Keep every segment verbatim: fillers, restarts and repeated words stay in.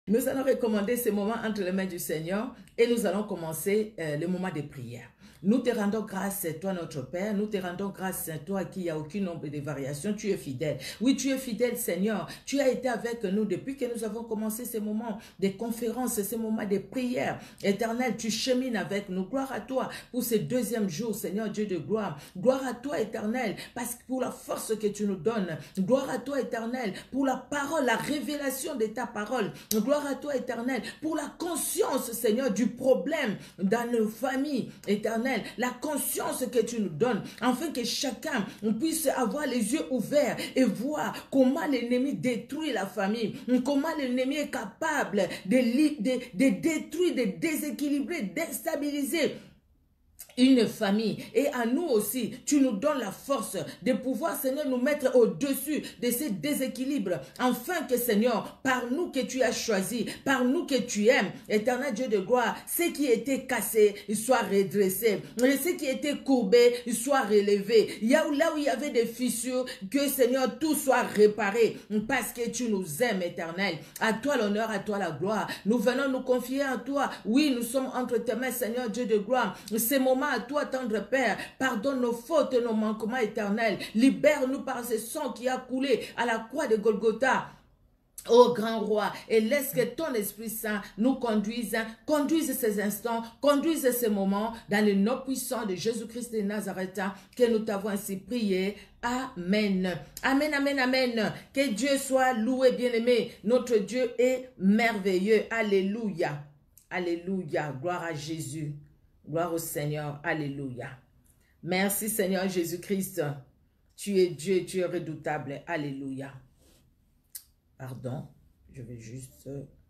Nous allons recommander ce moment entre les mains du Seigneur et nous allons commencer euh, le moment de prière. Nous te rendons grâce, toi notre Père, nous te rendons grâce, toi qui n'y a aucun nombre de variations, tu es fidèle. Oui, tu es fidèle, Seigneur. Tu as été avec nous depuis que nous avons commencé ces moments de conférences, ces moments de prière. Éternel, tu chemines avec nous. Gloire à toi pour ce deuxième jour, Seigneur Dieu de gloire. Gloire à toi, Éternel, parce que pour la force que tu nous donnes. Gloire à toi, Éternel, pour la parole, la révélation de ta parole. Gloire à toi, Éternel, pour la conscience, Seigneur, du problème dans nos familles, Éternel. La conscience que tu nous donnes, afin que chacun puisse avoir les yeux ouverts et voir comment l'ennemi détruit la famille, comment l'ennemi est capable de, de, de détruire, de déséquilibrer, de déstabiliser une famille. Et à nous aussi, tu nous donnes la force de pouvoir, Seigneur, nous mettre au-dessus de ces déséquilibres, afin que, Seigneur, par nous que tu as choisi, par nous que tu aimes, Éternel Dieu de gloire, ce qui était cassé, il soit redressé, et ce qui était courbé, il soit relevé. Il y a là où il y avait des fissures, que, Seigneur, tout soit réparé, parce que tu nous aimes, Éternel. À toi l'honneur, à toi la gloire. Nous venons nous confier à toi. Oui, nous sommes entre tes mains, Seigneur Dieu de gloire. Ces moments à toi, tendre Père, pardonne nos fautes et nos manquements éternels. Libère-nous par ce sang qui a coulé à la croix de Golgotha. Ô grand roi, et laisse que ton Esprit Saint nous conduise, conduise ces instants, conduise ces moments dans le nom puissant de Jésus-Christ de Nazareth, que nous t'avons ainsi prié. Amen. Amen, amen, amen. Que Dieu soit loué, bien-aimé. Notre Dieu est merveilleux. Alléluia. Alléluia. Gloire à Jésus. Gloire au Seigneur. Alléluia. Merci Seigneur Jésus-Christ. Tu es Dieu, tu es redoutable. Alléluia. Pardon, je vais juste...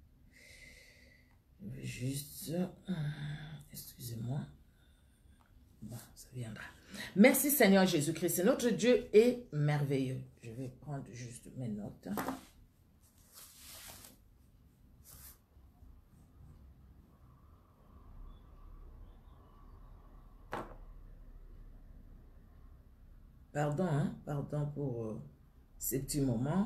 Je vais juste... Excusez-moi. Bon, ça viendra. Merci Seigneur Jésus-Christ. Notre Dieu est merveilleux. Je vais prendre juste mes notes. Pardon, hein? Pardon pour euh, ces petits moments.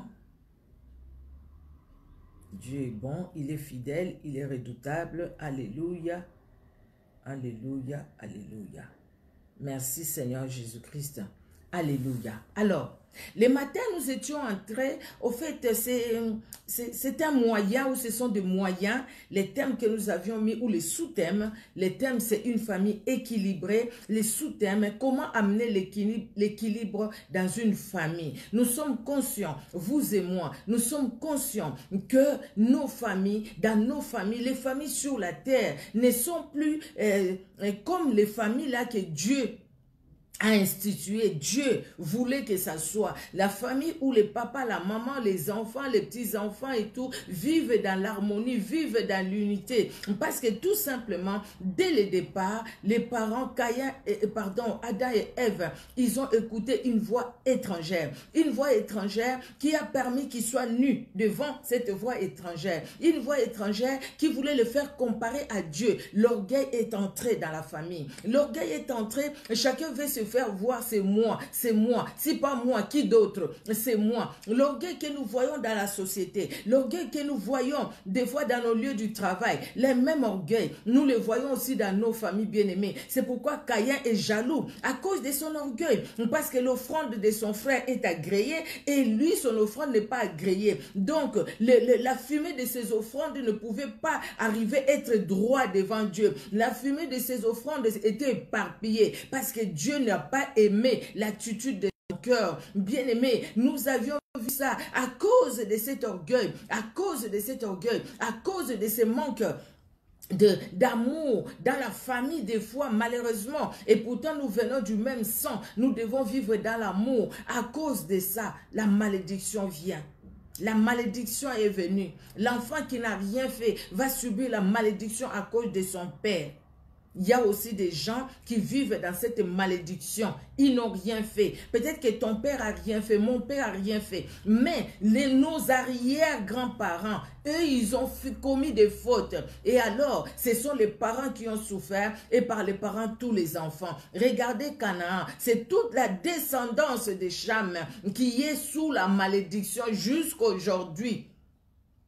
Dieu est bon, il est fidèle, il est redoutable. Alléluia, alléluia, alléluia. Merci Seigneur Jésus-Christ. Alléluia. Alors, les matins, nous étions entrés, au fait, c'est un moyen, ou ce sont des moyens, les thèmes que nous avions mis, ou les sous-thèmes. Les thèmes, c'est une famille équilibrée. Les sous-thèmes, comment amener l'équilibre dans une famille. Nous sommes conscients, vous et moi, nous sommes conscients que nos familles, dans nos familles, les familles sur la terre, ne sont plus euh, comme les familles là que Dieu a institué. Dieu voulait que ça soit la famille où les papas, la maman, les enfants, les petits-enfants et tout vivent dans l'harmonie, vivent dans l'unité. Parce que tout simplement, dès le départ, les parents, Caïn et, pardon, Adam et Ève, ils ont écouté une voix étrangère. Une voix étrangère qui a permis qu'ils soient nus devant cette voix étrangère. Une voix étrangère qui voulait le faire comparer à Dieu. L'orgueil est entré dans la famille. L'orgueil est entré, chacun veut se faire voir, c'est moi, c'est moi, c'est pas moi, qui d'autre, c'est moi. L'orgueil que nous voyons dans la société, l'orgueil que nous voyons des fois dans nos lieux du travail, les mêmes orgueils, nous les voyons aussi dans nos familles bien-aimées. C'est pourquoi Caïn est jaloux à cause de son orgueil, parce que l'offrande de son frère est agréée et lui, son offrande n'est pas agréée. Donc, le, le, la fumée de ses offrandes ne pouvait pas arriver à être droit devant Dieu. La fumée de ses offrandes était éparpillée parce que Dieu n'a pas aimé l'attitude de son cœur. Bien aimé, nous avions vu ça à cause de cet orgueil, à cause de cet orgueil, à cause de ce manque d'amour dans la famille des fois malheureusement, et pourtant nous venons du même sang, nous devons vivre dans l'amour. À cause de ça, la malédiction vient. La malédiction est venue. L'enfant qui n'a rien fait va subir la malédiction à cause de son père. Il y a aussi des gens qui vivent dans cette malédiction. Ils n'ont rien fait. Peut-être que ton père a rien fait, mon père a rien fait. Mais les, nos arrière-grands-parents, eux, ils ont fait, commis des fautes. Et alors, ce sont les parents qui ont souffert et par les parents, tous les enfants. Regardez Canaan, c'est toute la descendance de Cham qui est sous la malédiction jusqu'à aujourd'hui.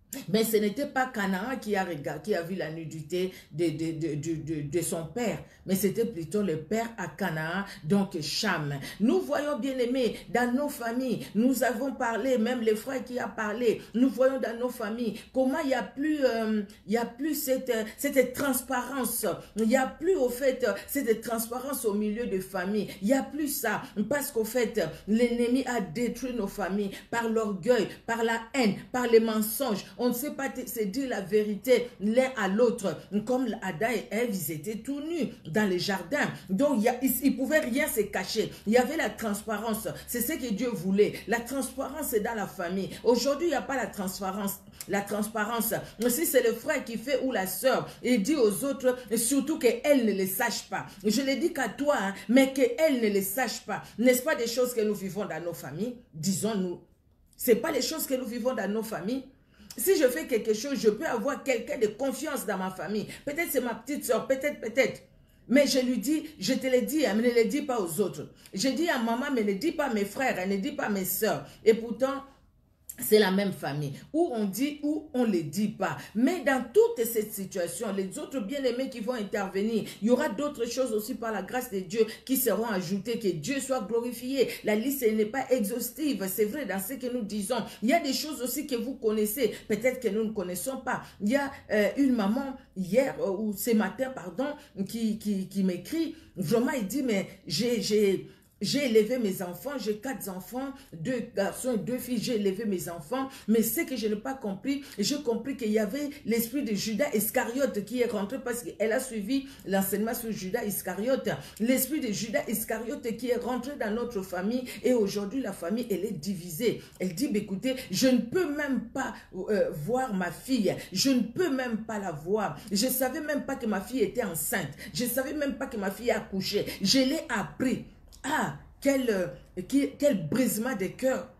Mais ce n'était pas Canaan qui a, regardé, qui a vu la nudité de, de, de, de, de, de son père, mais c'était plutôt le père à Canaan, donc Cham. Nous voyons, bien aimés, dans nos familles, nous avons parlé, même les frères qui ont parlé, nous voyons dans nos familles comment il n'y a plus, euh, il y a plus cette, cette transparence, il n'y a plus au fait cette transparence au milieu de familles, il n'y a plus ça, parce qu'au fait, l'ennemi a détruit nos familles par l'orgueil, par la haine, par les mensonges. On ne sait pas se dire la vérité l'un à l'autre. Comme Adam et Ève, ils étaient tout nus dans les jardins. Donc, ils ne pouvaient rien se cacher. Il y avait la transparence. C'est ce que Dieu voulait. La transparence est dans la famille. Aujourd'hui, il n'y a pas la transparence. La transparence. Si c'est le frère qui fait ou la sœur, il dit aux autres, surtout qu'elle ne les sache pas. Je ne le dis qu'à toi, hein, mais qu'elle ne les sache pas. N'est-ce pas des choses que nous vivons dans nos familles? Disons-nous. Ce n'est pas les choses que nous vivons dans nos familles. Si je fais quelque chose, je peux avoir quelqu'un de confiance dans ma famille. Peut-être c'est ma petite soeur, peut-être, peut-être. Mais je lui dis, je te le dis, mais ne le dis pas aux autres. Je dis à maman, mais ne dis pas à mes frères, ne dis pas à mes soeurs. Et pourtant, c'est la même famille, où on dit, où on ne le dit pas. Mais dans toute cette situation, les autres bien-aimés qui vont intervenir, il y aura d'autres choses aussi par la grâce de Dieu qui seront ajoutées, que Dieu soit glorifié. La liste n'est pas exhaustive, c'est vrai dans ce que nous disons. Il y a des choses aussi que vous connaissez, peut-être que nous ne connaissons pas. Il y a euh, une maman hier, euh, ou ce matin, pardon, qui, qui, qui m'écrit, vraiment il dit, mais j'ai... J'ai élevé mes enfants, j'ai quatre enfants, deux garçons et deux filles, j'ai élevé mes enfants, mais ce que je n'ai pas compris, j'ai compris qu'il y avait l'esprit de Judas Iscariote qui est rentré parce qu'elle a suivi l'enseignement sur Judas Iscariote. L'esprit de Judas Iscariote qui est rentré dans notre famille et aujourd'hui la famille, elle est divisée. Elle dit, bah, écoutez, je ne peux même pas euh, voir ma fille, je ne peux même pas la voir. Je ne savais même pas que ma fille était enceinte, je ne savais même pas que ma fille a accouché. Je l'ai appris. Ah, quel, euh, quel, quel brisement de cœur.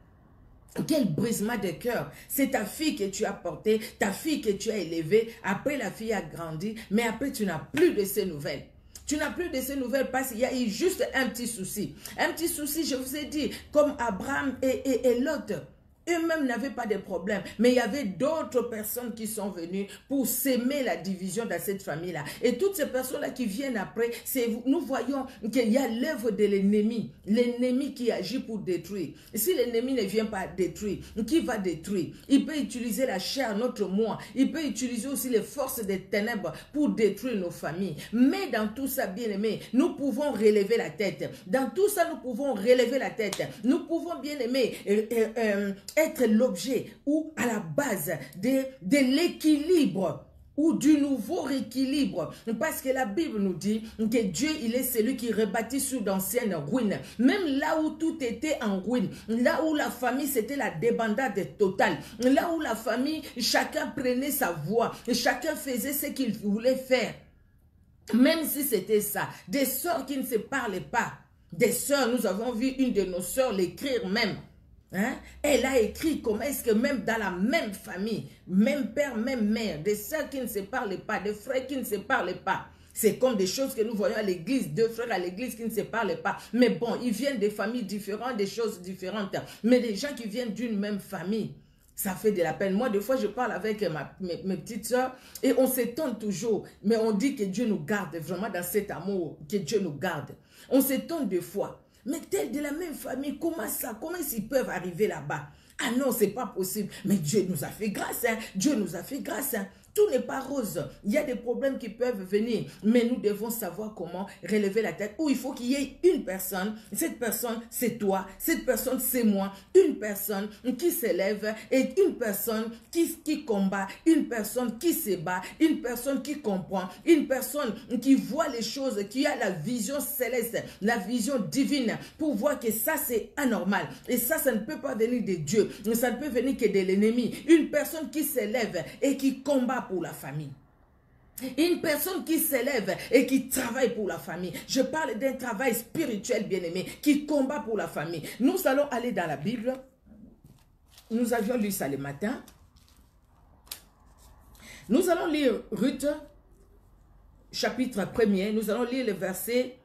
Quel brisement de cœur. C'est ta fille que tu as portée, ta fille que tu as élevée. Après, la fille a grandi, mais après, tu n'as plus de ces nouvelles. Tu n'as plus de ces nouvelles parce qu'il y a eu juste un petit souci. Un petit souci, je vous ai dit, comme Abraham et, et, et Lot. Eux-mêmes n'avaient pas de problème, mais il y avait d'autres personnes qui sont venues pour s'aimer la division dans cette famille-là. Et toutes ces personnes-là qui viennent après, nous voyons qu'il y a l'œuvre de l'ennemi, l'ennemi qui agit pour détruire. Et si l'ennemi ne vient pas détruire, qui va détruire? Il peut utiliser la chair, notre moi, il peut utiliser aussi les forces des ténèbres pour détruire nos familles. Mais dans tout ça, bien aimé, nous pouvons relever la tête. Dans tout ça, nous pouvons relever la tête. Nous pouvons, bien aimé, euh, euh, euh, être l'objet ou à la base de, de l'équilibre ou du nouveau équilibre. Parce que la Bible nous dit que Dieu, il est celui qui rebâtit sur d'anciennes ruines. Même là où tout était en ruine, là où la famille, c'était la débandade totale, là où la famille, chacun prenait sa voie, chacun faisait ce qu'il voulait faire. Même si c'était ça, des sœurs qui ne se parlaient pas, des sœurs, nous avons vu une de nos sœurs l'écrire même. Hein? Elle a écrit comment est-ce que même dans la même famille, même père, même mère, des sœurs qui ne se parlent pas, des frères qui ne se parlent pas. C'est comme des choses que nous voyons à l'église, deux frères à l'église qui ne se parlent pas. Mais bon, ils viennent des familles différentes, des choses différentes. Mais des gens qui viennent d'une même famille, ça fait de la peine. Moi, des fois, je parle avec ma, mes, mes petites sœurs et on s'étonne toujours. Mais on dit que Dieu nous garde vraiment dans cet amour, que Dieu nous garde. On s'étonne des fois. Mais tels de la même famille, comment ça? Comment ils peuvent arriver là-bas? Ah non, c'est pas possible. Mais Dieu nous a fait grâce, hein? Dieu nous a fait grâce, hein? Tout n'est pas rose. Il y a des problèmes qui peuvent venir. Mais nous devons savoir comment relever la tête. Ou il faut qu'il y ait une personne. Cette personne, c'est toi. Cette personne, c'est moi. Une personne qui s'élève et une personne qui, qui combat. Une personne qui se bat. Une personne qui comprend. Une personne qui voit les choses, qui a la vision céleste, la vision divine pour voir que ça, c'est anormal. Et ça, ça ne peut pas venir de Dieu. Ça ne peut venir que de l'ennemi. Une personne qui s'élève et qui combat pour la famille. Une personne qui s'élève et qui travaille pour la famille. Je parle d'un travail spirituel, bien-aimé, qui combat pour la famille. Nous allons aller dans la Bible. Nous avions lu ça le matin. Nous allons lire Ruth, chapitre premier. Nous allons lire le verset,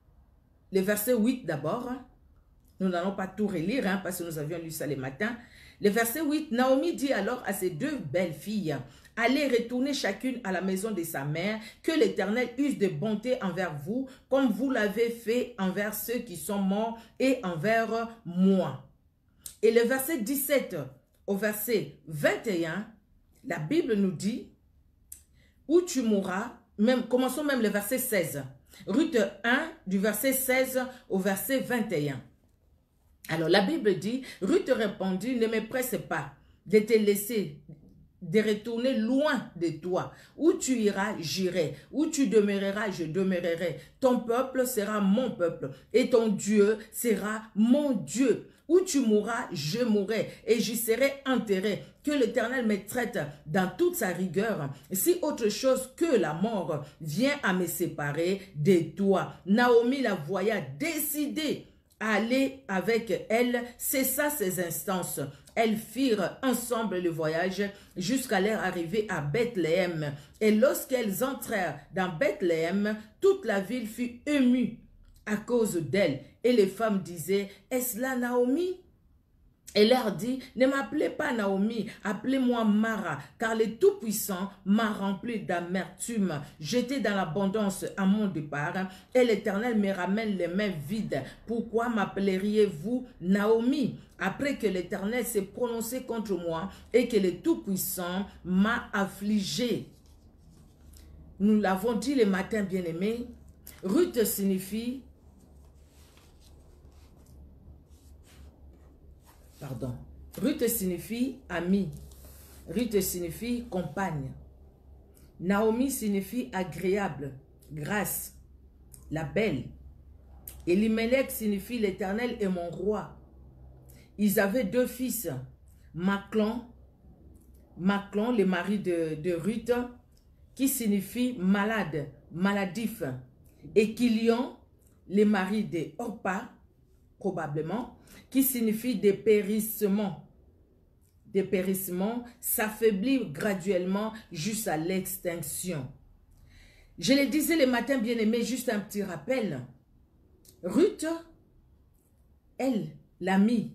le verset huit d'abord. Nous n'allons pas tout relire, hein, parce que nous avions lu ça le matin. Le verset huit, Naomi dit alors à ses deux belles filles, « Allez retourner chacune à la maison de sa mère, que l'Éternel use de bonté envers vous, comme vous l'avez fait envers ceux qui sont morts et envers moi. » Et le verset dix-sept au verset vingt et un, la Bible nous dit, « Où tu mourras », même, commençons même le verset seize. Ruth un, du verset seize au verset vingt et un. Alors la Bible dit, Ruth répondit, ne me presse pas de te laisser, de retourner loin de toi. Où tu iras, j'irai. Où tu demeureras, je demeurerai. Ton peuple sera mon peuple et ton Dieu sera mon Dieu. Où tu mourras, je mourrai et j'y serai enterré. Que l'Éternel me traite dans toute sa rigueur. Si autre chose que la mort vient à me séparer de toi. Naomi la voya décidée à aller avec elle, cessa ses instances. Elles firent ensemble le voyage jusqu'à leur arrivée à Bethléem. Et lorsqu'elles entrèrent dans Bethléem, toute la ville fut émue à cause d'elle. Et les femmes disaient, « Est-ce là Naomi ?» Elle leur dit, « Ne m'appelez pas Naomi, appelez-moi Mara, car le Tout-Puissant m'a rempli d'amertume. J'étais dans l'abondance à mon départ, et l'Éternel me ramène les mains vides. Pourquoi m'appelleriez-vous Naomi, après que l'Éternel s'est prononcé contre moi et que le Tout-Puissant m'a affligé? » Nous l'avons dit le matin, bien-aimé, Ruth signifie Pardon. Ruth signifie ami. Ruth signifie compagne. Naomi signifie agréable, grâce, la belle. Elimelech signifie l'Éternel est mon roi. Ils avaient deux fils, Maclon, Maclon, le mari de, de Ruth, qui signifie malade, maladif. Et Kilion, le mari de Orpa, probablement, qui signifie dépérissement. Dépérissement, s'affaiblit graduellement jusqu'à l'extinction. Je le disais le matin, bien-aimé, juste un petit rappel. Ruth, elle, l'amie,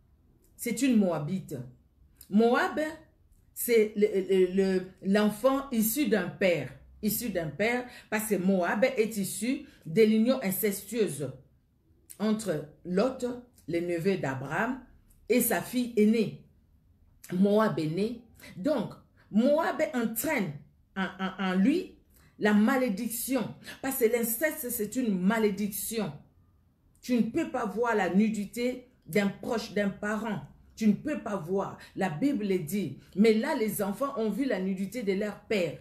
c'est une Moabite. Moab, c'est l'enfant le, le, issu d'un père. Issu d'un père, parce que Moab est issu de l'union incestueuse entre Lot, le neveu d'Abraham, et sa fille aînée. Moab est né. Donc, Moab entraîne en, en, en lui la malédiction. Parce que l'inceste, c'est une malédiction. Tu ne peux pas voir la nudité d'un proche, d'un parent. Tu ne peux pas voir. La Bible dit. Mais là, les enfants ont vu la nudité de leur père.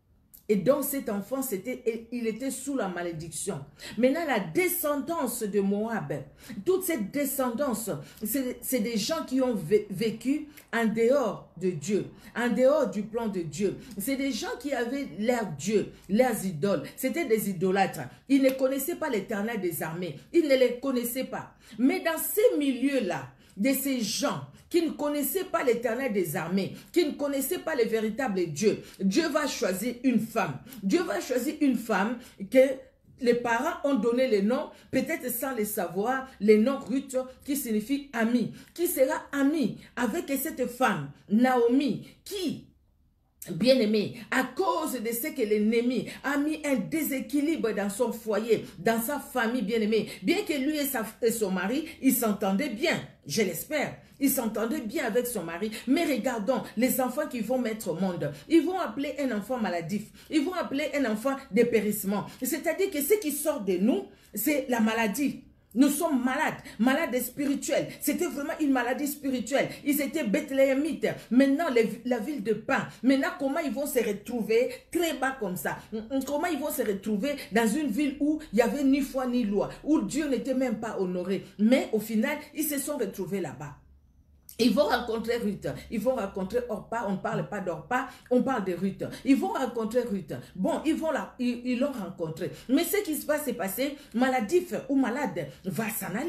Et donc cet enfant, c'était, il était sous la malédiction. Maintenant, la descendance de Moab, toute cette descendance, c'est des gens qui ont vécu en dehors de Dieu, en dehors du plan de Dieu. C'est des gens qui avaient leur Dieu, leurs idoles. C'était des idolâtres. Ils ne connaissaient pas l'Éternel des armées. Ils ne les connaissaient pas. Mais dans ces milieux-là, de ces gens qui ne connaissaient pas l'Éternel des armées, qui ne connaissaient pas le véritable Dieu, Dieu va choisir une femme. Dieu va choisir une femme que les parents ont donné le nom, peut-être sans le savoir, le nom Ruth qui signifie ami, qui sera ami avec cette femme, Naomi, qui, bien-aimé, à cause de ce que l'ennemi a mis un déséquilibre dans son foyer, dans sa famille, bien-aimé, bien que lui et, sa, et son mari, ils s'entendaient bien, je l'espère, ils s'entendaient bien avec son mari, mais regardons les enfants qu'ils vont mettre au monde, ils vont appeler un enfant maladif, ils vont appeler un enfant dépérissement, c'est-à-dire que ce qui sort de nous, c'est la maladie. Nous sommes malades, malades spirituels. C'était vraiment une maladie spirituelle. Ils étaient Bethléemites. Maintenant, les, la ville de pain. Maintenant, comment ils vont se retrouver très bas comme ça? Comment ils vont se retrouver dans une ville où il n'y avait ni foi ni loi, où Dieu n'était même pas honoré. Mais au final, ils se sont retrouvés là-bas. Ils vont rencontrer Ruth, ils vont rencontrer Orpa, on ne parle pas d'Orpa, on parle de Ruth. Ils vont rencontrer Ruth. Bon, ils vont la, ils l'ont rencontré. Mais ce qui va se passer, maladif ou malade, va s'en aller.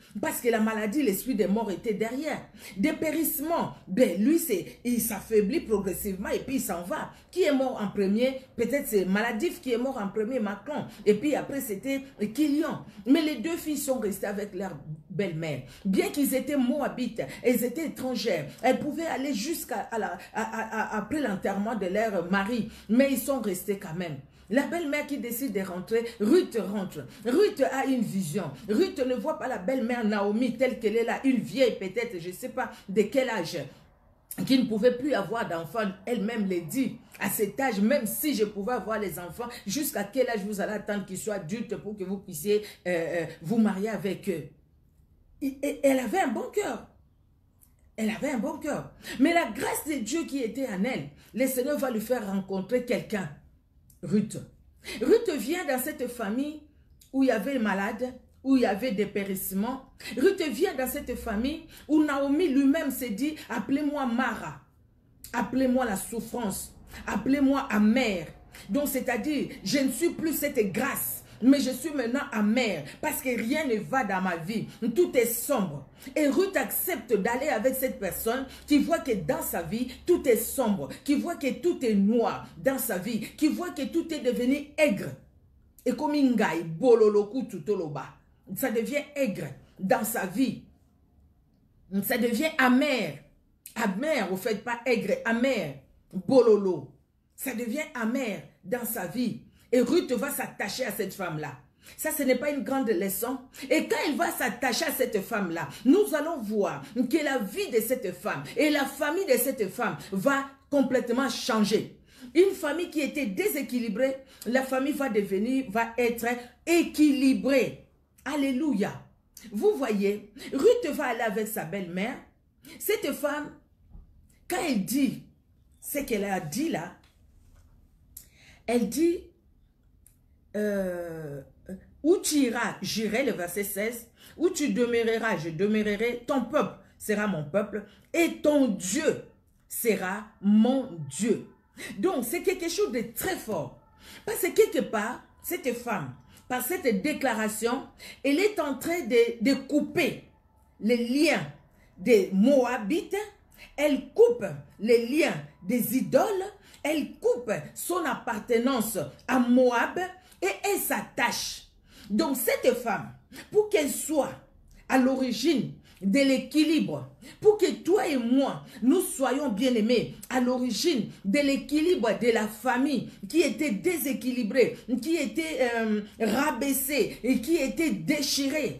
Parce que la maladie, l'esprit des morts était derrière. Dépérissement, ben lui, il s'affaiblit progressivement et puis il s'en va. Qui est mort en premier? Peut-être c'est Maladif qui est mort en premier, Macron. Et puis après, c'était Kilian. Mais les deux filles sont restées avec leur belle-mère. Bien qu'ils étaient moabites, elles étaient étrangères. Elles pouvaient aller jusqu'à après l'enterrement de leur mari. Mais ils sont restés quand même. La belle-mère qui décide de rentrer, Ruth rentre. Ruth a une vision. Ruth ne voit pas la belle-mère Naomi telle qu'elle est là, une vieille peut-être, je ne sais pas de quel âge, qui ne pouvait plus avoir d'enfants. Elle-même le dit. À cet âge, même si je pouvais avoir les enfants, jusqu'à quel âge vous allez attendre qu'ils soient adultes pour que vous puissiez euh, euh, vous marier avec eux? Et, et, elle avait un bon cœur. Elle avait un bon cœur. Mais la grâce de Dieu qui était en elle, le Seigneur va lui faire rencontrer quelqu'un. Ruth. Ruth vient dans cette famille où il y avait malades, où il y avait des périssements. Ruth vient dans cette famille où Naomi lui-même s'est dit, appelez-moi Mara, appelez-moi la souffrance, appelez-moi amère. Donc c'est-à-dire, je ne suis plus cette grâce, mais je suis maintenant amère parce que rien ne va dans ma vie. Tout est sombre. Et Ruth accepte d'aller avec cette personne qui voit que dans sa vie, tout est sombre, qui voit que tout est noir dans sa vie, qui voit que tout est devenu aigre. Et comme Ingaï, Bololoku, Tutoloba, ça devient aigre dans sa vie. Ça devient amer. Amer, au fait, pas aigre, amer. Bololo. Ça devient amer dans sa vie. Et Ruth va s'attacher à cette femme-là. Ça, ce n'est pas une grande leçon. Et quand il va s'attacher à cette femme-là, nous allons voir que la vie de cette femme et la famille de cette femme va complètement changer. Une famille qui était déséquilibrée, la famille va devenir, va être équilibrée. Alléluia. Vous voyez, Ruth va aller avec sa belle-mère. Cette femme, quand elle dit ce qu'elle a dit là, elle dit... Euh, où tu iras, j'irai, le verset seize, où tu demeureras, je demeurerai, ton peuple sera mon peuple, et ton Dieu sera mon Dieu. Donc, c'est quelque chose de très fort. Parce que quelque part, cette femme, par cette déclaration, elle est en train de, de couper les liens des Moabites, elle coupe les liens des idoles, elle coupe son appartenance à Moab, et elle s'attache. Donc cette femme, pour qu'elle soit à l'origine de l'équilibre, pour que toi et moi, nous soyons bien-aimés, à l'origine de l'équilibre de la famille qui était déséquilibrée, qui était euh, rabaissée et qui était déchirée,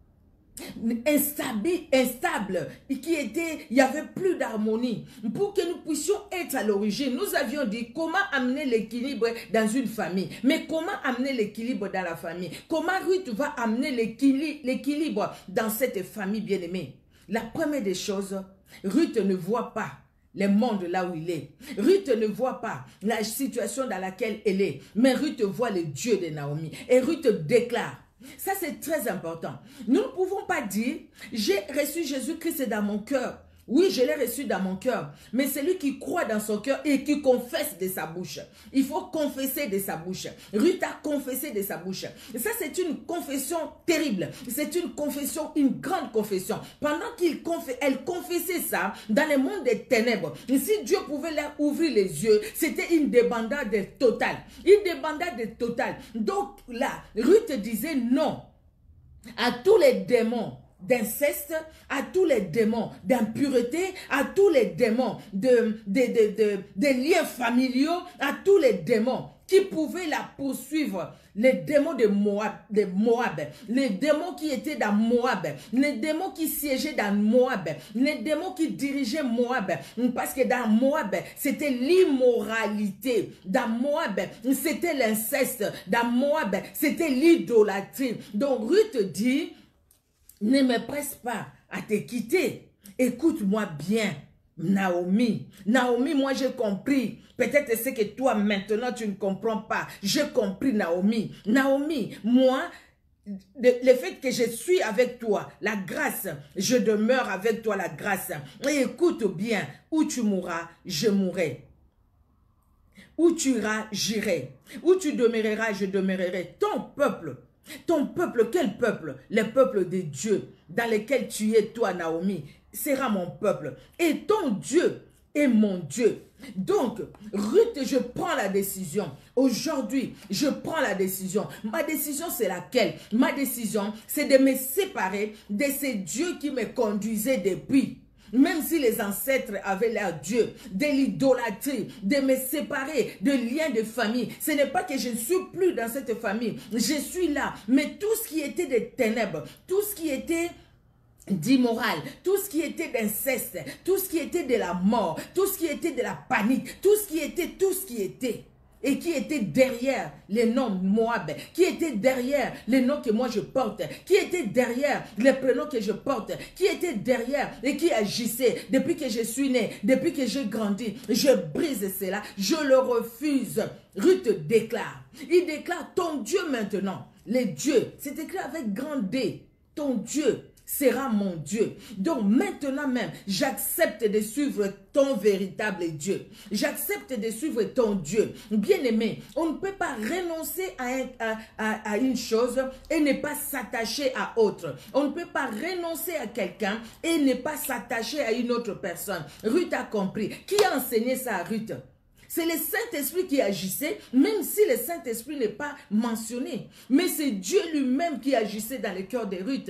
instable, instable, et qui était, il n'y avait plus d'harmonie. Pour que nous puissions être à l'origine, nous avions dit comment amener l'équilibre dans une famille. Mais comment amener l'équilibre dans la famille? Comment Ruth va amener l'équilibre dans cette famille bien-aimée? La première des choses, Ruth ne voit pas le monde là où il est. Ruth ne voit pas la situation dans laquelle elle est. Mais Ruth voit le Dieu de Naomi. Et Ruth déclare. Ça, c'est très important. Nous ne pouvons pas dire, j'ai reçu Jésus-Christ dans mon cœur. Oui, je l'ai reçu dans mon cœur. Mais celui qui croit dans son cœur et qui confesse de sa bouche. Il faut confesser de sa bouche. Ruth a confessé de sa bouche. Et ça, c'est une confession terrible. C'est une confession, une grande confession. Pendant qu'elle conf... confessait ça dans le monde des ténèbres, si Dieu pouvait leur ouvrir les yeux, c'était une débandade totale. Une débandade totale. Donc là, Ruth disait non à tous les démons d'inceste, à tous les démons d'impureté, à tous les démons de, de, de, de, de liens familiaux, à tous les démons qui pouvaient la poursuivre, les démons de Moab, de Moab, les démons qui étaient dans Moab, les démons qui siégeaient dans Moab, les démons qui dirigeaient Moab, parce que dans Moab, c'était l'immoralité, dans Moab, c'était l'inceste, dans Moab, c'était l'idolâtrie. Donc Ruth dit, ne me presse pas à te quitter. Écoute-moi bien, Naomi. Naomi, moi j'ai compris. Peut-être c'est que toi maintenant tu ne comprends pas. J'ai compris, Naomi. Naomi, moi, le fait que je suis avec toi, la grâce, je demeure avec toi, la grâce. Et écoute bien, où tu mourras, je mourrai. Où tu iras, j'irai. Où tu demeureras, je demeurerai. Ton peuple Ton peuple, quel peuple? Le peuple de Dieu, dans lequel tu es, toi, Naomi, sera mon peuple. Et ton Dieu est mon Dieu. Donc, Ruth, je prends la décision. Aujourd'hui, je prends la décision. Ma décision, c'est laquelle? Ma décision, c'est de me séparer de ces dieux qui me conduisaient depuis. Même si les ancêtres avaient leur Dieu, de l'idolâtrie, de me séparer de liens de famille. Ce n'est pas que je ne suis plus dans cette famille. Je suis là. Mais tout ce qui était des ténèbres, tout ce qui était d'immoral, tout ce qui était d'inceste, tout ce qui était de la mort, tout ce qui était de la panique, tout ce qui était, tout ce qui était. Et qui était derrière les noms Moab, qui était derrière les noms que moi je porte, qui était derrière les prénoms que je porte, qui était derrière et qui agissait depuis que je suis né, depuis que j'ai grandi. Je brise cela, je le refuse. Ruth déclare, il déclare ton Dieu maintenant, les dieux, c'est écrit avec grand D, ton Dieu sera mon Dieu. Donc maintenant même, j'accepte de suivre ton véritable Dieu. J'accepte de suivre ton Dieu. Bien-aimé, on ne peut pas renoncer à, un, à, à, à une chose et ne pas s'attacher à autre. On ne peut pas renoncer à quelqu'un et ne pas s'attacher à une autre personne. Ruth a compris. Qui a enseigné ça à Ruth? C'est le Saint-Esprit qui agissait, même si le Saint-Esprit n'est pas mentionné. Mais c'est Dieu lui-même qui agissait dans le cœur de Ruth.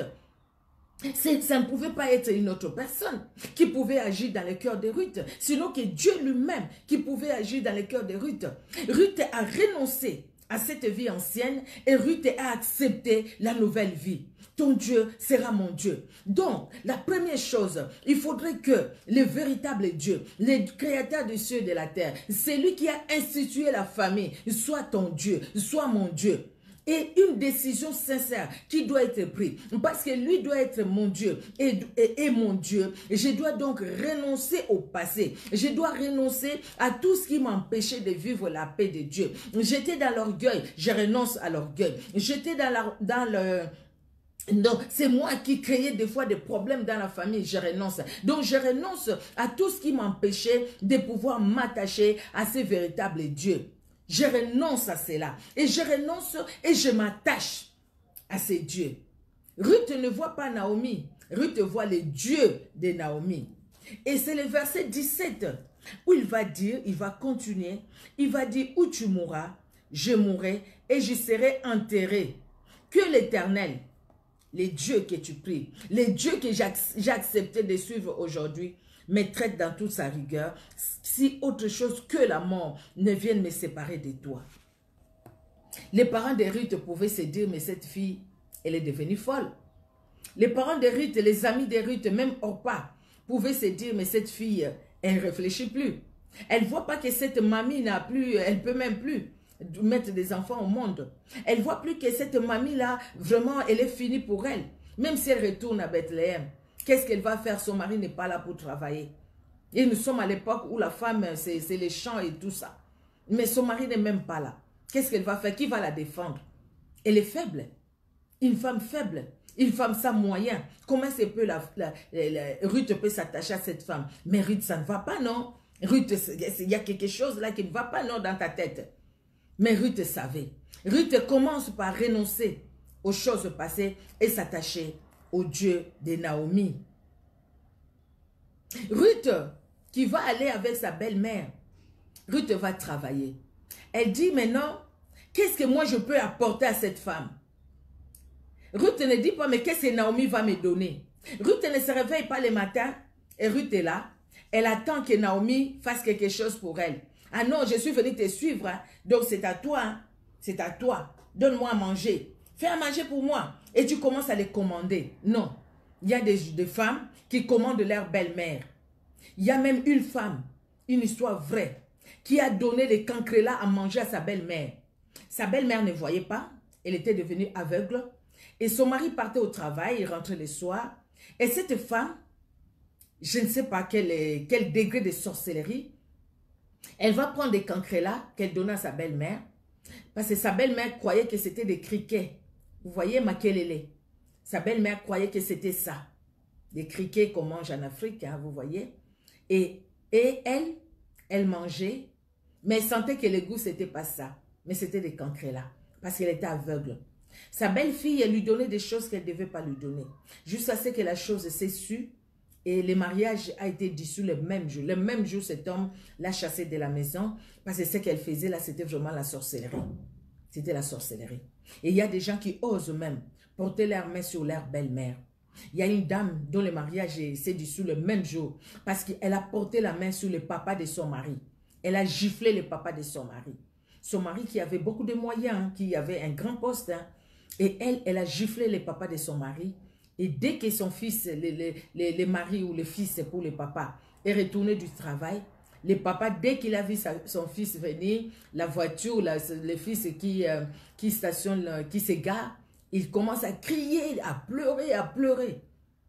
Ça ne pouvait pas être une autre personne qui pouvait agir dans le cœur de Ruth, sinon que Dieu lui-même qui pouvait agir dans le cœur de Ruth. Ruth a renoncé à cette vie ancienne et Ruth a accepté la nouvelle vie. Ton Dieu sera mon Dieu. Donc, la première chose, il faudrait que le véritable Dieu, le créateur des cieux et de la terre, c'est lui qui a institué la famille, soit ton Dieu, soit mon Dieu. Et une décision sincère qui doit être prise. Parce que lui doit être mon Dieu et, et, et mon Dieu. Je dois donc renoncer au passé. Je dois renoncer à tout ce qui m'empêchait de vivre la paix de Dieu. J'étais dans l'orgueil. Je renonce à l'orgueil. J'étais dans, la, dans le... Donc, c'est moi qui créais des fois des problèmes dans la famille. Je renonce. Donc, je renonce à tout ce qui m'empêchait de pouvoir m'attacher à ce véritable Dieu. Je renonce à cela. Et je renonce et je m'attache à ces dieux. Ruth ne voit pas Naomi. Ruth voit les dieux de Naomi. Et c'est le verset dix-sept où il va dire, il va continuer, il va dire où tu mourras, je mourrai et je serai enterré. Que l'Éternel, les dieux que tu pries, les dieux que j'ai accepté de suivre aujourd'hui, me traite dans toute sa rigueur, si autre chose que la mort ne vienne me séparer de toi. Les parents de Ruth pouvaient se dire, mais cette fille, elle est devenue folle. Les parents de Ruth, les amis de Ruth, même Orpa, pouvaient se dire, mais cette fille, elle ne réfléchit plus. Elle ne voit pas que cette mamie n'a plus, elle ne peut même plus mettre des enfants au monde. Elle ne voit plus que cette mamie-là, vraiment, elle est finie pour elle. Même si elle retourne à Bethléem. Qu'est-ce qu'elle va faire? Son mari n'est pas là pour travailler. Et nous sommes à l'époque où la femme, c'est les champs et tout ça. Mais son mari n'est même pas là. Qu'est-ce qu'elle va faire? Qui va la défendre? Elle est faible. Une femme faible. Une femme sans moyens. Comment c'est peut la, la, la, la, Ruth peut s'attacher à cette femme? Mais Ruth, ça ne va pas, non? Ruth, il y a quelque chose là qui ne va pas, non, dans ta tête. Mais Ruth savait. Ruth commence par renoncer aux choses passées et s'attacher au Dieu de Naomi. Ruth, qui va aller avec sa belle-mère, Ruth va travailler. Elle dit maintenant, qu'est-ce que moi je peux apporter à cette femme? Ruth ne dit pas, mais qu'est-ce que Naomi va me donner? Ruth ne se réveille pas le matin et Ruth est là. Elle attend que Naomi fasse quelque chose pour elle. Ah non, je suis venue te suivre, hein. Donc c'est à toi, hein. C'est à toi. Donne-moi à manger. Fais à manger pour moi. Et tu commences à les commander. Non. Il y a des, des femmes qui commandent leur belle-mère. Il y a même une femme, une histoire vraie, qui a donné des cancrelats à manger à sa belle-mère. Sa belle-mère ne voyait pas. Elle était devenue aveugle. Et son mari partait au travail, il rentrait le soir. Et cette femme, je ne sais pas quel, quel degré de sorcellerie, elle va prendre des cancrelats qu'elle donnait à sa belle-mère. Parce que sa belle-mère croyait que c'était des criquets. Vous voyez, makelele. Sa belle-mère croyait que c'était ça. Des criquets qu'on mange en Afrique, hein, vous voyez. Et, et elle, elle mangeait, mais elle sentait que le goût, c'était pas ça. Mais c'était des cancrelats. Parce qu'elle était aveugle. Sa belle-fille, elle lui donnait des choses qu'elle ne devait pas lui donner. Jusqu'à ce que la chose s'est sue et le mariage a été dissous le même jour. Le même jour, cet homme l'a chassée de la maison parce que ce qu'elle faisait là, c'était vraiment la sorcellerie. C'était la sorcellerie. Et il y a des gens qui osent même porter leurs mains sur leur belle-mère. Il y a une dame dont le mariage s'est dissous le même jour parce qu'elle a porté la main sur le papa de son mari. Elle a giflé le papa de son mari. Son mari qui avait beaucoup de moyens, hein, qui avait un grand poste, hein, et elle, elle a giflé le papa de son mari. Et dès que son fils, le, le, le, le mari ou le fils pour le papa, est retourné du travail, le papa, dès qu'il a vu sa, son fils venir, la voiture, la, le fils qui, euh, qui stationne, qui s'égare, il commence à crier, à pleurer, à pleurer.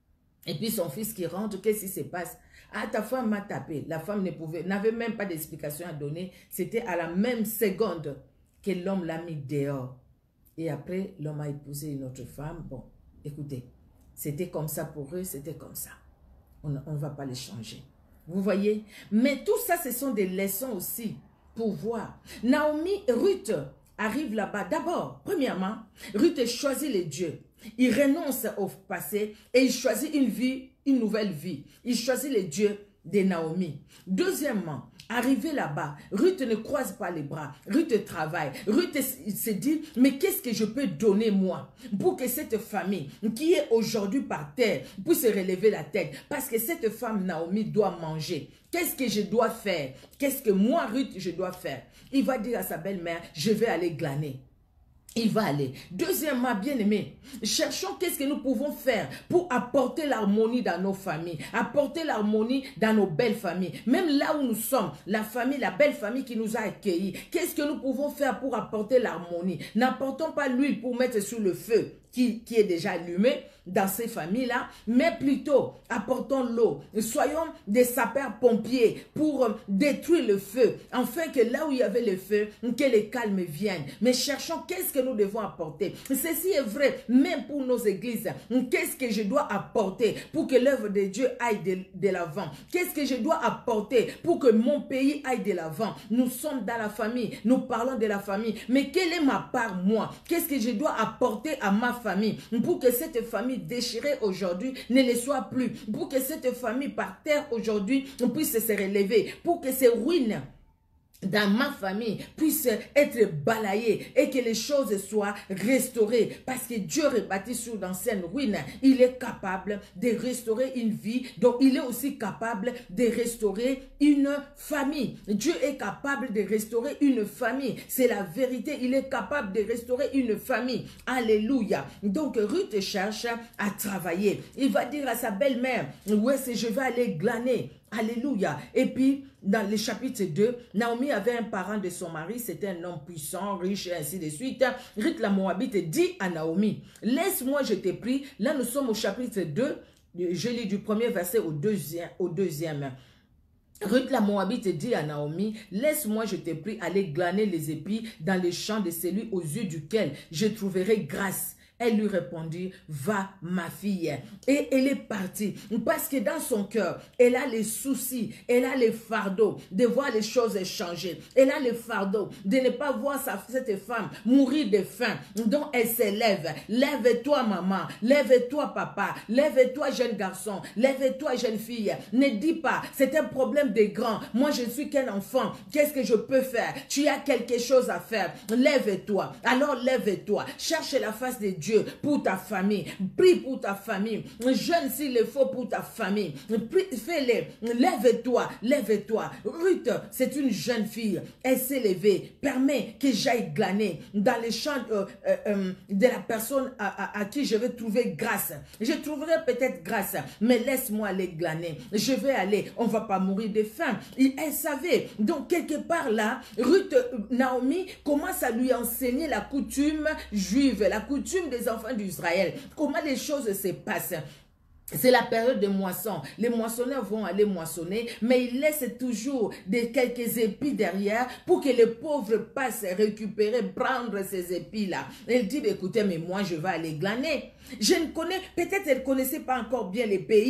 Et puis son fils qui rentre, qu'est-ce qui se passe? Ah, ta femme m'a tapé. La femme ne pouvait, n'avait même pas d'explication à donner. C'était à la même seconde que l'homme l'a mis dehors. Et après, l'homme a épousé une autre femme. Bon, écoutez, c'était comme ça pour eux, c'était comme ça. On ne va pas les changer. Vous voyez? Mais tout ça, ce sont des leçons aussi pour voir. Naomi, Ruth arrive là-bas. D'abord, premièrement, Ruth choisit les dieux. Il renonce au passé et il choisit une vie, une nouvelle vie. Il choisit les dieux de Naomi. Deuxièmement, arrivé là-bas, Ruth ne croise pas les bras. Ruth travaille. Ruth se dit, mais qu'est-ce que je peux donner moi pour que cette famille qui est aujourd'hui par terre puisse relever la tête? Parce que cette femme Naomi doit manger. Qu'est-ce que je dois faire? Qu'est-ce que moi, Ruth, je dois faire? Il va dire à sa belle-mère, je vais aller glaner. Il va aller. Deuxièmement, bien-aimé, cherchons qu'est-ce que nous pouvons faire pour apporter l'harmonie dans nos familles, apporter l'harmonie dans nos belles familles. Même là où nous sommes, la famille, la belle famille qui nous a accueillis, qu'est-ce que nous pouvons faire pour apporter l'harmonie? N'apportons pas l'huile pour mettre sur le feu qui, qui est déjà allumé dans ces familles-là, mais plutôt apportons l'eau. Soyons des sapeurs-pompiers pour euh, détruire le feu, afin que là où il y avait le feu, que le calme vienne. Mais cherchons qu'est-ce que nous devons apporter. Ceci est vrai même pour nos églises. Qu'est-ce que je dois apporter pour que l'œuvre de Dieu aille de, de l'avant? Qu'est-ce que je dois apporter pour que mon pays aille de l'avant? Nous sommes dans la famille, nous parlons de la famille, mais quelle est ma part moi? Qu'est-ce que je dois apporter à ma famille pour que cette famille déchirée aujourd'hui ne le soit plus, pour que cette famille par terre aujourd'hui puisse se relever, pour que ces ruines dans ma famille puissent être balayées et que les choses soient restaurées, parce que Dieu rebâtit sur d'anciennes ruines. Il est capable de restaurer une vie, donc il est aussi capable de restaurer une famille. Dieu est capable de restaurer une famille, c'est la vérité. Il est capable de restaurer une famille. Alléluia. Donc Ruth cherche à travailler. Il va dire à sa belle-mère, ouais, c'est je vais aller glaner. Alléluia. Et puis, dans le chapitre deux, Naomi avait un parent de son mari, c'était un homme puissant, riche, et ainsi de suite. Ruth la Moabite dit à Naomi, laisse-moi, je t'ai pris. Là, nous sommes au chapitre deux, je lis du premier verset au deuxième. Au deuxième. Ruth la Moabite dit à Naomi, laisse-moi, je t'ai pris, aller glaner les épis dans les champs de celui aux yeux duquel je trouverai grâce. Elle lui répondit, va ma fille. Et elle est partie parce que dans son cœur, elle a les soucis, elle a les fardeaux de voir les choses changer. Elle a les fardeaux de ne pas voir sa, cette femme mourir de faim. Donc elle s'élève. Lève-toi maman, lève-toi papa, lève-toi jeune garçon, lève-toi jeune fille. Ne dis pas, c'est un problème des grands. Moi je ne suis qu'un enfant. Qu'est-ce que je peux faire? Tu as quelque chose à faire. Lève-toi. Alors lève-toi. Cherche la face de Dieu pour ta famille. Prie pour ta famille. Jeûne s'il le faut pour ta famille. Fais-le. Lève-toi. Lève-toi. Ruth, c'est une jeune fille. Elle s'est levée. Permets que j'aille glaner dans les champs euh, euh, euh, de la personne à, à, à qui je vais trouver grâce. Je trouverai peut-être grâce, mais laisse-moi aller glaner. Je vais aller. On ne va pas mourir de faim. Et elle savait. Donc, quelque part là, Ruth, Naomi commence à lui enseigner la coutume juive, la coutume des enfants d'Israël. Comment les choses se passent. C'est la période de moisson. Les moissonneurs vont aller moissonner, mais ils laissent toujours des, quelques épis derrière pour que les pauvres passent récupérer, prendre ces épis-là. Elle dit, écoutez, mais moi je vais aller glaner. Je ne connais, peut-être elle ne connaissait pas encore bien les pays.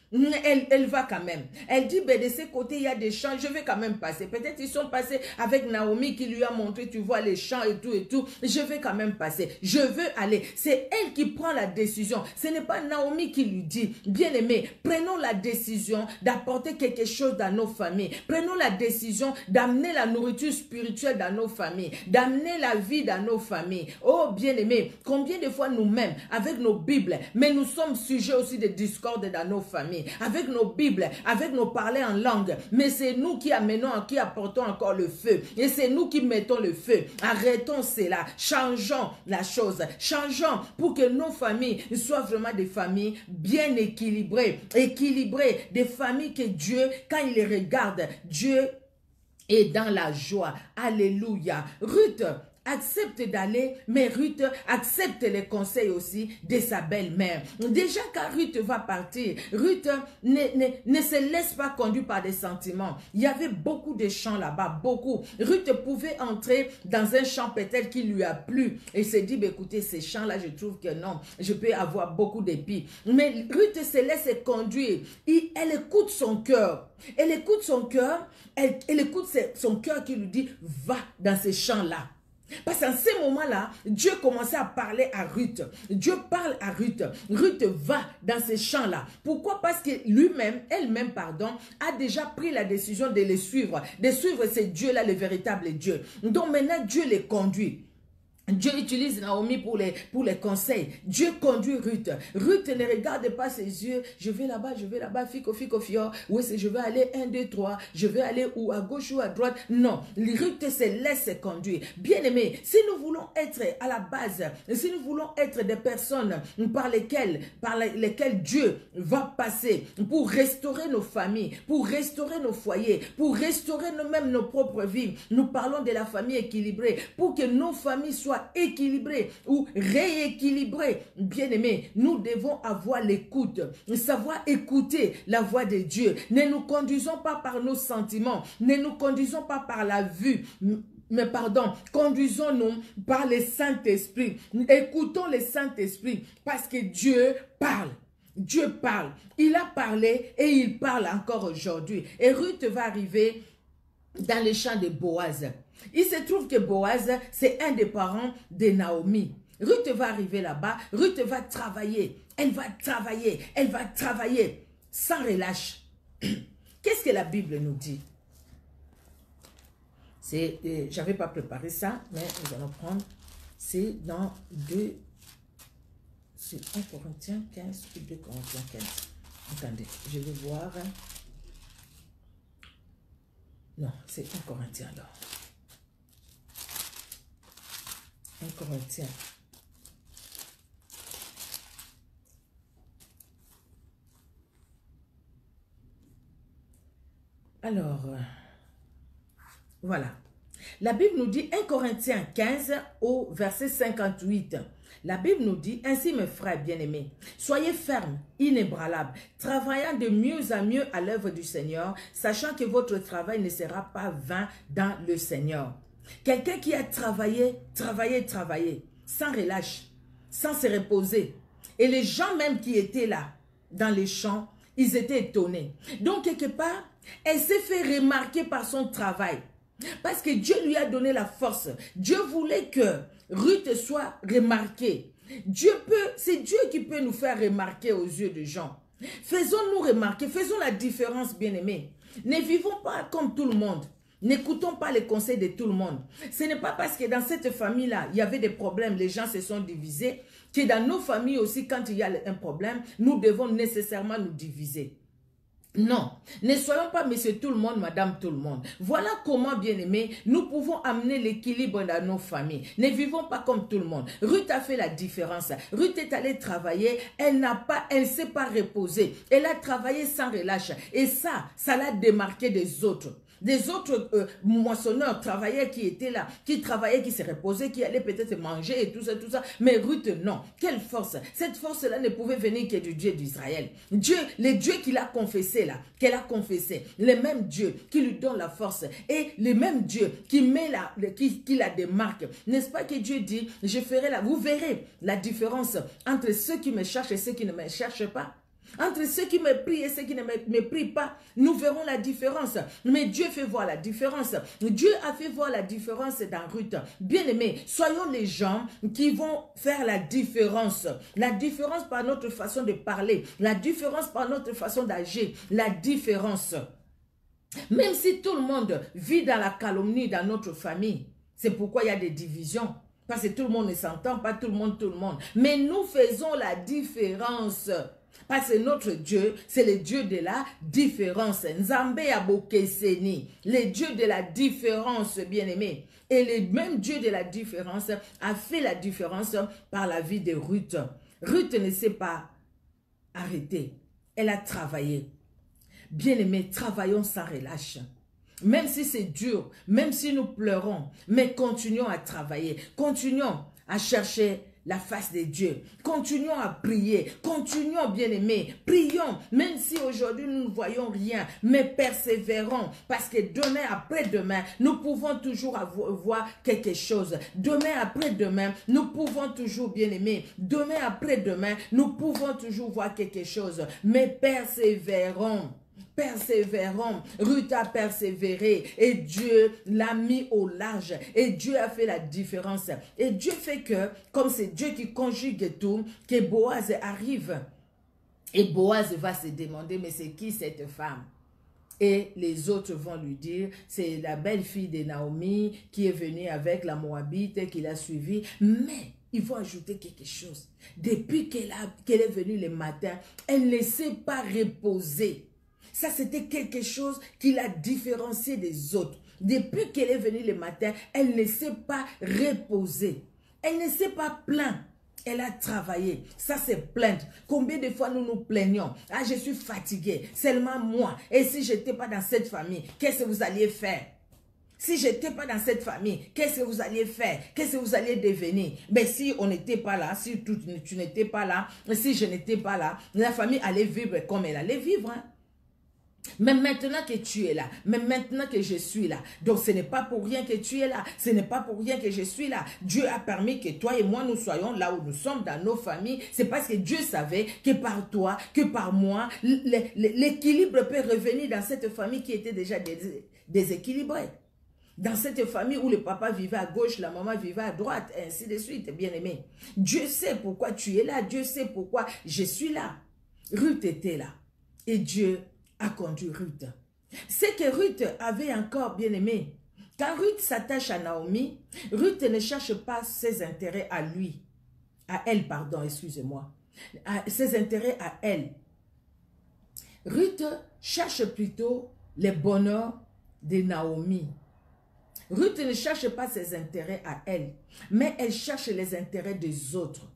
Elle, elle va quand même. Elle dit, ben, de ces côtés, il y a des champs, je vais quand même passer. Peut-être ils sont passés avec Naomi qui lui a montré, tu vois, les champs et tout et tout. Je vais quand même passer. Je veux aller. C'est elle qui prend la décision. Ce n'est pas Naomi qui lui dit, bien-aimé, prenons la décision d'apporter quelque chose dans nos familles. Prenons la décision d'amener la nourriture spirituelle dans nos familles, d'amener la vie dans nos familles. Oh, bien-aimé, combien de fois nous-mêmes, avec nos Bibles, mais nous sommes sujets aussi de discorde dans nos familles, avec nos Bibles, avec nos parler en langue, mais c'est nous qui amenons, qui apportons encore le feu, et c'est nous qui mettons le feu. Arrêtons cela, changeons la chose, changeons pour que nos familles soient vraiment des familles bien équilibrées, équilibrées, des familles que Dieu, quand il les regarde, Dieu est dans la joie. Alléluia. Ruth accepte d'aller, mais Ruth accepte les conseils aussi de sa belle-mère. Déjà quand Ruth va partir, Ruth ne, ne, ne se laisse pas conduire par des sentiments. Il y avait beaucoup de champs là-bas, beaucoup. Ruth pouvait entrer dans un champ peut-être qui lui a plu et se dit, bah, écoutez, ces champs-là, je trouve que non, je peux avoir beaucoup d'épis. Mais Ruth se laisse conduire. Et elle écoute son cœur. Elle écoute son cœur, elle, elle écoute son cœur qui lui dit, va dans ces champs-là. Parce qu'en ce moment-là, Dieu commençait à parler à Ruth. Dieu parle à Ruth. Ruth va dans ces champs-là. Pourquoi? Parce que lui-même, elle-même, pardon, a déjà pris la décision de les suivre. De suivre ces dieux-là, le véritable Dieu. Donc maintenant, Dieu les conduit. Dieu utilise Naomi pour les, pour les conseils. Dieu conduit Ruth. Ruth ne regarde pas ses yeux. Je vais là-bas, je vais là-bas, fico, fico, fio. Oui, je vais aller un, deux, trois. Je vais aller ou à gauche ou à droite. Non, Ruth se laisse conduire. Bien aimé, si nous voulons être à la base, si nous voulons être des personnes par lesquelles, par lesquelles Dieu va passer pour restaurer nos familles, pour restaurer nos foyers, pour restaurer nous-mêmes nos propres vies, nous parlons de la famille équilibrée, pour que nos familles soient équilibré ou rééquilibré. Bien-aimé, nous devons avoir l'écoute, savoir écouter la voix de Dieu. Ne nous conduisons pas par nos sentiments, ne nous conduisons pas par la vue, mais pardon, conduisons-nous par le Saint-Esprit. Écoutons le Saint-Esprit parce que Dieu parle. Dieu parle. Il a parlé et il parle encore aujourd'hui. Et Ruth va arriver dans les champs de Boaz. Il se trouve que Boaz, c'est un des parents de Naomi. Ruth va arriver là-bas, Ruth va travailler, elle va travailler, elle va travailler sans relâche. Qu'est-ce que la Bible nous dit? C'est, euh, j'avais pas préparé ça, mais nous allons prendre, c'est dans deux, c'est un Corinthiens quinze ou deux Corinthiens quinze. Attendez, je vais voir. Non, c'est un Corinthien alors. Un Corinthien. Alors, euh, voilà. La Bible nous dit, un Corinthiens quinze au verset cinquante-huit. La Bible nous dit, ainsi mes frères bien-aimés, soyez fermes, inébranlables, travaillant de mieux en mieux à l'œuvre du Seigneur, sachant que votre travail ne sera pas vain dans le Seigneur. Quelqu'un qui a travaillé, travaillé, travaillé, sans relâche, sans se reposer. Et les gens même qui étaient là, dans les champs, ils étaient étonnés. Donc, quelque part, elle s'est fait remarquer par son travail. Parce que Dieu lui a donné la force. Dieu voulait que Ruth soit remarquée. Dieu peut, c'est Dieu qui peut nous faire remarquer aux yeux des gens. Faisons-nous remarquer, faisons la différence, bien-aimés. Ne vivons pas comme tout le monde. N'écoutons pas les conseils de tout le monde. Ce n'est pas parce que dans cette famille-là, il y avait des problèmes, les gens se sont divisés, que dans nos familles aussi, quand il y a un problème, nous devons nécessairement nous diviser. Non, ne soyons pas monsieur tout le monde, madame tout le monde. Voilà comment, bien-aimés, nous pouvons amener l'équilibre dans nos familles. Ne vivons pas comme tout le monde. Ruth a fait la différence. Ruth est allée travailler, elle n'a pas, elle ne s'est pas reposée. Elle a travaillé sans relâche. Et ça, ça l'a démarqué des autres. Des autres euh, moissonneurs, travailleurs qui étaient là, qui travaillaient, qui se reposaient, qui allaient peut-être manger et tout ça, tout ça. Mais Ruth, non. Quelle force! Cette force-là ne pouvait venir que du Dieu d'Israël. Dieu, les dieux qu'il a confessé là, qu'elle a confessé, les mêmes dieux qui lui donnent la force et les mêmes dieux qui met la, qui, qui la démarquent. N'est-ce pas que Dieu dit, je ferai la, vous verrez la différence entre ceux qui me cherchent et ceux qui ne me cherchent pas. Entre ceux qui me prient et ceux qui ne me, me prient pas, nous verrons la différence. Mais Dieu fait voir la différence. Dieu a fait voir la différence dans Ruth. Bien-aimés, soyons les gens qui vont faire la différence. La différence par notre façon de parler. La différence par notre façon d'agir. La différence. Même si tout le monde vit dans la calomnie dans notre famille, c'est pourquoi il y a des divisions. Parce que tout le monde ne s'entend pas, tout le monde, tout le monde. Mais nous faisons la différence. Parce que notre Dieu, c'est le Dieu de la différence. Nzambe Abokeseni, le Dieu de la différence, bien-aimé. Et le même Dieu de la différence a fait la différence par la vie de Ruth. Ruth ne s'est pas arrêtée. Elle a travaillé. Bien-aimé, travaillons sans relâche. Même si c'est dur, même si nous pleurons, mais continuons à travailler. Continuons à chercher la face de Dieu. Continuons à prier. Continuons, bien-aimés. Prions, même si aujourd'hui nous ne voyons rien, mais persévérons. Parce que demain, après-demain, nous pouvons toujours voir quelque chose. Demain, après-demain, nous pouvons toujours, bien-aimés. Demain, après-demain, nous pouvons toujours voir quelque chose. Mais persévérons. Persévérons. Ruth a persévéré et Dieu l'a mis au large et Dieu a fait la différence. Et Dieu fait que, comme c'est Dieu qui conjugue tout, que Boaz arrive. Et Boaz va se demander, mais c'est qui cette femme? Et les autres vont lui dire, c'est la belle-fille de Naomi qui est venue avec la Moabite, qui l'a suivie. Mais il faut ajouter quelque chose. Depuis qu'elle qu'elle est venue le matin, elle ne s'est pas reposée. Ça, c'était quelque chose qui l'a différenciée des autres. Depuis qu'elle est venue le matin, elle ne s'est pas reposée. Elle ne s'est pas plainte. Elle a travaillé. Ça, c'est plainte. Combien de fois nous nous plaignons? Ah, je suis fatiguée. Seulement moi. Et si je n'étais pas dans cette famille, qu'est-ce que vous alliez faire? Si je n'étais pas dans cette famille, qu'est-ce que vous alliez faire? Qu'est-ce que vous alliez devenir? Mais si on n'était pas là, si tu, tu n'étais pas là, si je n'étais pas là, la famille allait vivre comme elle allait vivre. Hein? Mais maintenant que tu es là, mais maintenant que je suis là, donc ce n'est pas pour rien que tu es là, ce n'est pas pour rien que je suis là. Dieu a permis que toi et moi nous soyons là où nous sommes dans nos familles. C'est parce que Dieu savait que par toi, que par moi, l'équilibre peut revenir dans cette famille qui était déjà dés déséquilibrée. Dans cette famille où le papa vivait à gauche, la maman vivait à droite, et ainsi de suite, bien aimé. Dieu sait pourquoi tu es là, Dieu sait pourquoi je suis là. Ruth était là et Dieu a conduit Ruth. C'est que Ruth avait encore bien aimé. Quand Ruth s'attache à Naomi, Ruth ne cherche pas ses intérêts à lui. À elle, pardon, excusez-moi. Ses intérêts à elle. Ruth cherche plutôt le bonheur de Naomi. Ruth ne cherche pas ses intérêts à elle, mais elle cherche les intérêts des autres.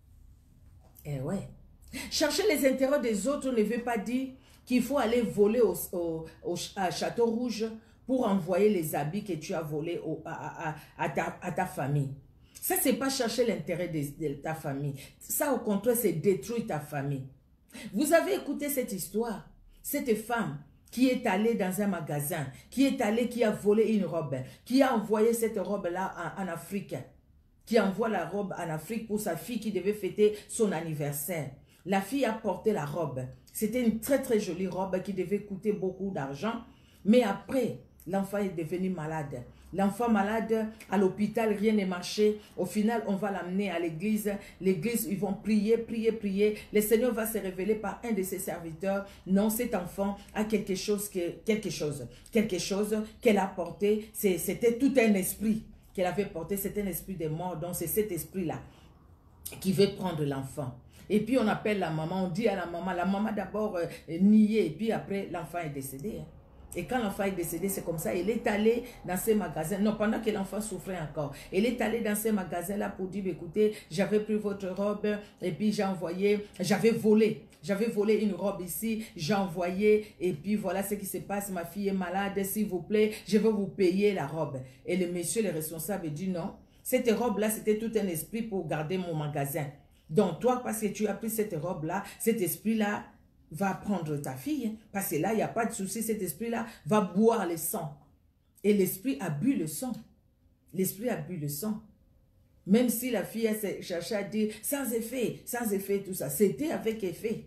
Eh ouais. Chercher les intérêts des autres ne veut pas dire qu'il faut aller voler au, au, au à Château Rouge pour envoyer les habits que tu as volés au, à, à, à, ta, à ta famille. Ça, ce n'est pas chercher l'intérêt de, de ta famille. Ça, au contraire, c'est détruire ta famille. Vous avez écouté cette histoire. Cette femme qui est allée dans un magasin, qui est allée, qui a volé une robe, qui a envoyé cette robe-là en, en Afrique, qui envoie la robe en Afrique pour sa fille qui devait fêter son anniversaire. La fille a porté la robe. C'était une très très jolie robe qui devait coûter beaucoup d'argent. Mais après, l'enfant est devenu malade. L'enfant malade, à l'hôpital, rien n'est marché. Au final, on va l'amener à l'église. L'église, ils vont prier, prier, prier. Le Seigneur va se révéler par un de ses serviteurs. Non, cet enfant a quelque chose, que, quelque chose, quelque chose qu'elle a porté. C'était tout un esprit qu'elle avait porté. C'était un esprit de mort. Donc, c'est cet esprit-là qui veut prendre l'enfant. Et puis on appelle la maman, on dit à la maman, la maman d'abord euh, niée, et puis après l'enfant est décédé. Hein. Et quand l'enfant est décédé, c'est comme ça, elle est allée dans ces magasins, non, pendant que l'enfant souffrait encore, elle est allée dans ces magasins-là pour dire, écoutez, j'avais pris votre robe, et puis j'ai envoyé, j'avais volé, j'avais volé une robe ici, j'ai envoyé, et puis voilà ce qui se passe, ma fille est malade, s'il vous plaît, je vais vous payer la robe. Et le monsieur, le responsable, dit non, cette robe-là, c'était tout un esprit pour garder mon magasin. Donc, toi, parce que tu as pris cette robe-là, cet esprit-là va prendre ta fille. Parce que là, il n'y a pas de souci. Cet esprit-là va boire le sang. Et l'esprit a bu le sang. L'esprit a bu le sang. Même si la fille a cherché à dire sans effet, sans effet, tout ça. C'était avec effet.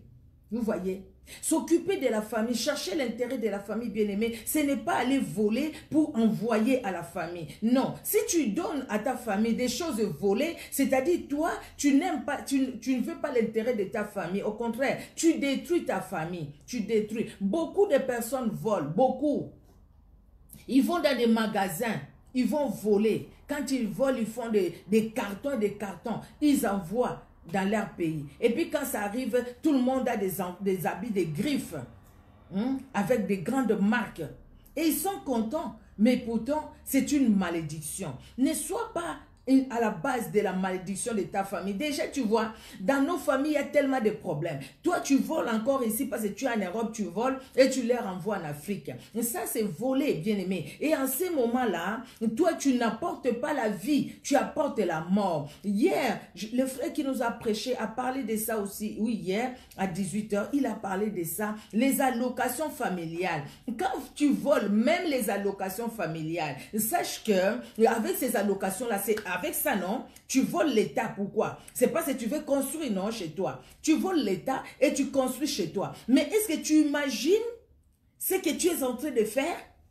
Vous voyez? S'occuper de la famille, chercher l'intérêt de la famille bien-aimée, ce n'est pas aller voler pour envoyer à la famille. Non, si tu donnes à ta famille des choses volées, c'est-à-dire toi, tu n'aimes pas, tu, tu ne veux pas l'intérêt de ta famille. Au contraire, tu détruis ta famille, tu détruis. Beaucoup de personnes volent, beaucoup. Ils vont dans des magasins, ils vont voler. Quand ils volent, ils font des, des cartons, des cartons. Ils envoient dans leur pays. Et puis quand ça arrive, tout le monde a des, des habits, des griffes, hein, avec des grandes marques. Et ils sont contents. Mais pourtant, c'est une malédiction. Ne sois pas à la base de la malédiction de ta famille. Déjà, tu vois, dans nos familles, il y a tellement de problèmes. Toi, tu voles encore ici parce que tu es en Europe, tu voles et tu les renvoies en Afrique. Et ça, c'est voler, bien-aimé. Et en ces moments-là, toi, tu n'apportes pas la vie, tu apportes la mort. Hier, le frère qui nous a prêché a parlé de ça aussi. Oui, hier, à dix-huit heures, il a parlé de ça. Les allocations familiales. Quand tu voles, même les allocations familiales, sache que avec ces allocations-là, c'est avec ça, non, tu voles l'État. Pourquoi? C'est parce que tu veux construire, non, chez toi. Tu voles l'État et tu construis chez toi. Mais est-ce que tu imagines ce que tu es en train de faire?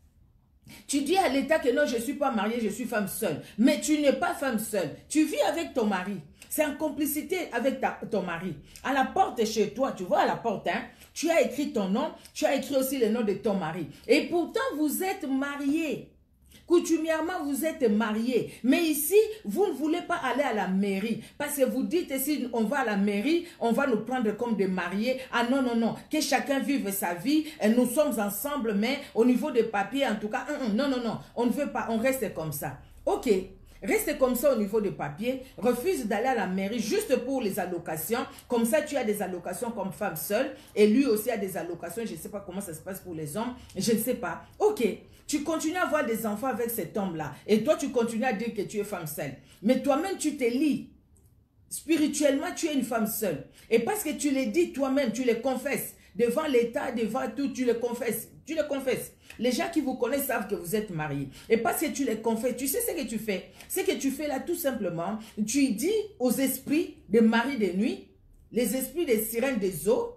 Tu dis à l'État que non, je ne suis pas mariée, je suis femme seule. Mais tu n'es pas femme seule. Tu vis avec ton mari. C'est en complicité avec ta, ton mari. À la porte chez toi, tu vois à la porte, hein, tu as écrit ton nom, tu as écrit aussi le nom de ton mari. Et pourtant, vous êtes mariés. Coutumièrement, vous êtes mariés. Mais ici, vous ne voulez pas aller à la mairie. Parce que vous dites, si on va à la mairie, on va nous prendre comme des mariés. Ah non, non, non. Que chacun vive sa vie. Et nous sommes ensemble, mais au niveau des papiers, en tout cas, non, non, non. On ne veut pas, on reste comme ça. Ok. Reste comme ça au niveau des papiers. Refuse d'aller à la mairie juste pour les allocations. Comme ça, tu as des allocations comme femme seule. Et lui aussi a des allocations. Je ne sais pas comment ça se passe pour les hommes. Je ne sais pas. Ok. Tu continues à avoir des enfants avec cet homme-là. Et toi, tu continues à dire que tu es femme seule. Mais toi-même, tu te lis. Spirituellement, tu es une femme seule. Et parce que tu les dis toi-même, tu les confesses. Devant l'État, devant tout, tu les confesses. Tu les confesses. Les gens qui vous connaissent savent que vous êtes mariés. Et parce que tu les confesses, tu sais ce que tu fais. Ce que tu fais là, tout simplement, tu dis aux esprits de mari de nuit, les esprits des sirènes des eaux,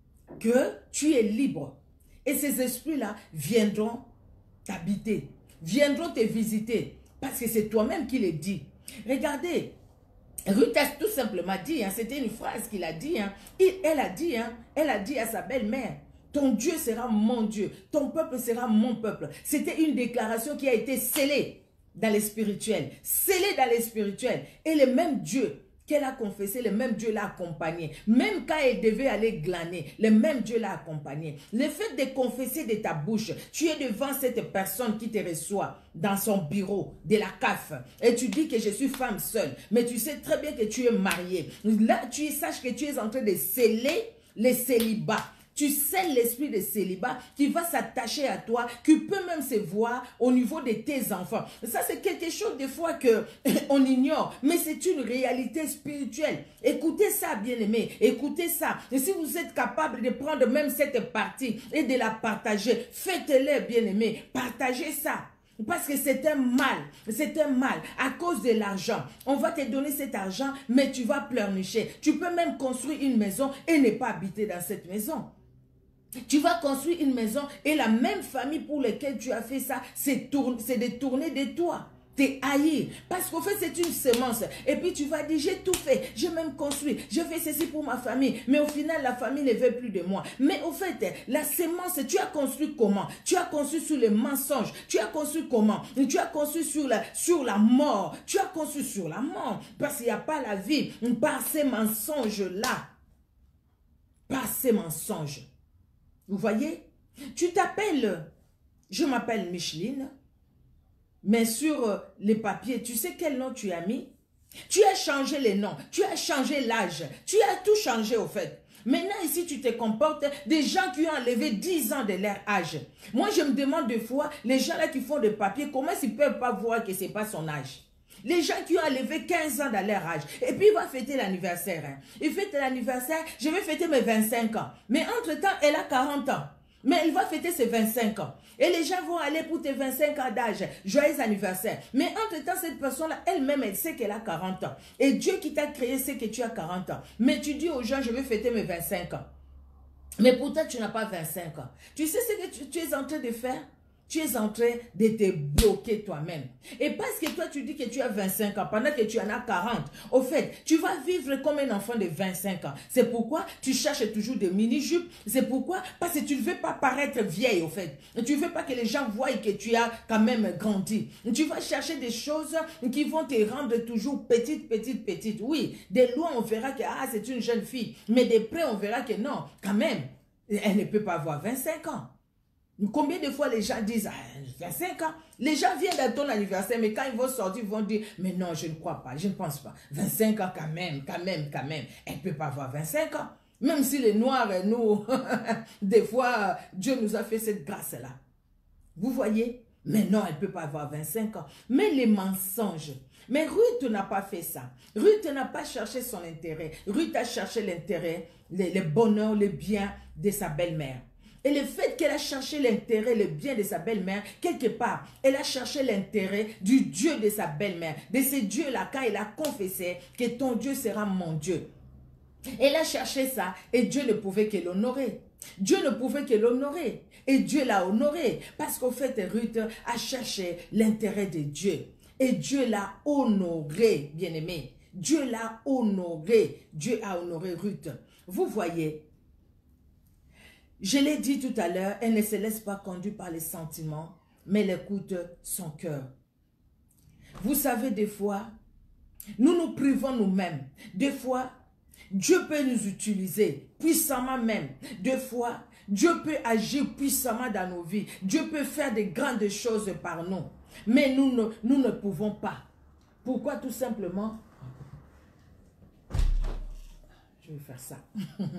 que tu es libre. Et ces esprits-là viendront t'habiter, viendront te visiter, parce que c'est toi-même qui les dis. Regardez, Ruth a tout simplement dit, hein, c'était une phrase qu'il a dit, hein, il, elle a dit, hein, elle a dit à sa belle-mère, ton Dieu sera mon Dieu, ton peuple sera mon peuple. C'était une déclaration qui a été scellée dans les spirituels, scellée dans les spirituels, et le même Dieu qu'elle a confessé, le même Dieu l'a accompagné. Même quand elle devait aller glaner, le même Dieu l'a accompagné. Le fait de confesser de ta bouche, tu es devant cette personne qui te reçoit dans son bureau de la C A F et tu dis que je suis femme seule, mais tu sais très bien que tu es mariée. Là, tu saches que tu es en train de sceller le célibat. Tu scelles l'esprit de célibat qui va s'attacher à toi, qui peut même se voir au niveau de tes enfants. Ça, c'est quelque chose des fois qu'on ignore, mais c'est une réalité spirituelle. Écoutez ça, bien-aimés, écoutez ça. Et si vous êtes capable de prendre même cette partie et de la partager, faites-le, bien-aimés, partagez ça. Parce que c'est un mal, c'est un mal à cause de l'argent. On va te donner cet argent, mais tu vas pleurnicher. Tu peux même construire une maison et ne pas habiter dans cette maison. Tu vas construire une maison et la même famille pour laquelle tu as fait ça, c'est détourné de toi. T'es haïr. Parce qu'au fait, c'est une semence. Et puis tu vas dire, j'ai tout fait. J'ai même construit. Je fais ceci pour ma famille. Mais au final, la famille ne veut plus de moi. Mais au fait, la semence, tu as construit comment? Tu as construit sur les mensonges. Tu as construit comment? Tu as construit sur la, sur la mort. Tu as construit sur la mort. Parce qu'il n'y a pas la vie. Par ces mensonges-là. Par ces mensonges. Vous voyez? Tu t'appelles, je m'appelle Micheline. Mais sur les papiers, tu sais quel nom tu as mis? Tu as changé les noms, tu as changé l'âge, tu as tout changé au fait. Maintenant ici, tu te comportes des gens qui ont enlevé dix ans de leur âge. Moi, je me demande des fois, les gens là qui font des papiers, comment ils ne peuvent pas voir que ce n'est pas son âge? Les gens qui ont enlevé quinze ans dans leur âge. Et puis, il va fêter l'anniversaire. Hein. Il fête l'anniversaire, je vais fêter mes vingt-cinq ans. Mais entre-temps, elle a quarante ans. Mais elle va fêter ses vingt-cinq ans. Et les gens vont aller pour tes vingt-cinq ans d'âge. Joyeux anniversaire. Mais entre-temps, cette personne-là, elle-même, elle sait qu'elle a quarante ans. Et Dieu qui t'a créé sait que tu as quarante ans. Mais tu dis aux gens, je vais fêter mes vingt-cinq ans. Mais pourtant, tu n'as pas vingt-cinq ans. Tu sais ce que tu, tu es en train de faire? Tu es en train de te bloquer toi-même. Et parce que toi, tu dis que tu as vingt-cinq ans, pendant que tu en as quarante, au fait, tu vas vivre comme un enfant de vingt-cinq ans. C'est pourquoi tu cherches toujours des mini-jupes. C'est pourquoi, parce que tu ne veux pas paraître vieille, au fait. Tu ne veux pas que les gens voient que tu as quand même grandi. Tu vas chercher des choses qui vont te rendre toujours petite, petite, petite. Oui, de loin, on verra que ah, c'est une jeune fille. Mais de près, on verra que non, quand même, elle ne peut pas avoir vingt-cinq ans. Combien de fois les gens disent, ah, vingt-cinq ans, les gens viennent à ton anniversaire, mais quand ils vont sortir, ils vont dire, mais non, je ne crois pas, je ne pense pas. vingt-cinq ans quand même, quand même, quand même. Elle ne peut pas avoir vingt-cinq ans. Même si les Noirs, nous, des fois, Dieu nous a fait cette grâce-là. Vous voyez? Mais non, elle ne peut pas avoir vingt-cinq ans. Mais les mensonges. Mais Ruth n'a pas fait ça. Ruth n'a pas cherché son intérêt. Ruth a cherché l'intérêt, le, le bonheur, le bien de sa belle-mère. Et le fait qu'elle a cherché l'intérêt, le bien de sa belle-mère, quelque part, elle a cherché l'intérêt du Dieu de sa belle-mère. De ce Dieu-là, quand elle a confessé que ton Dieu sera mon Dieu. Elle a cherché ça et Dieu ne pouvait que l'honorer. Dieu ne pouvait que l'honorer. Et Dieu l'a honoré. Parce qu'au fait, Ruth a cherché l'intérêt de Dieu. Et Dieu l'a honoré, bien-aimé. Dieu l'a honoré. Dieu a honoré Ruth. Vous voyez, je l'ai dit tout à l'heure, elle ne se laisse pas conduire par les sentiments, mais elle écoute son cœur. Vous savez, des fois, nous nous privons nous-mêmes. Des fois, Dieu peut nous utiliser puissamment même. Des fois, Dieu peut agir puissamment dans nos vies. Dieu peut faire de grandes choses par nous. Mais nous ne, nous ne pouvons pas. Pourquoi? Tout simplement, je vais faire ça.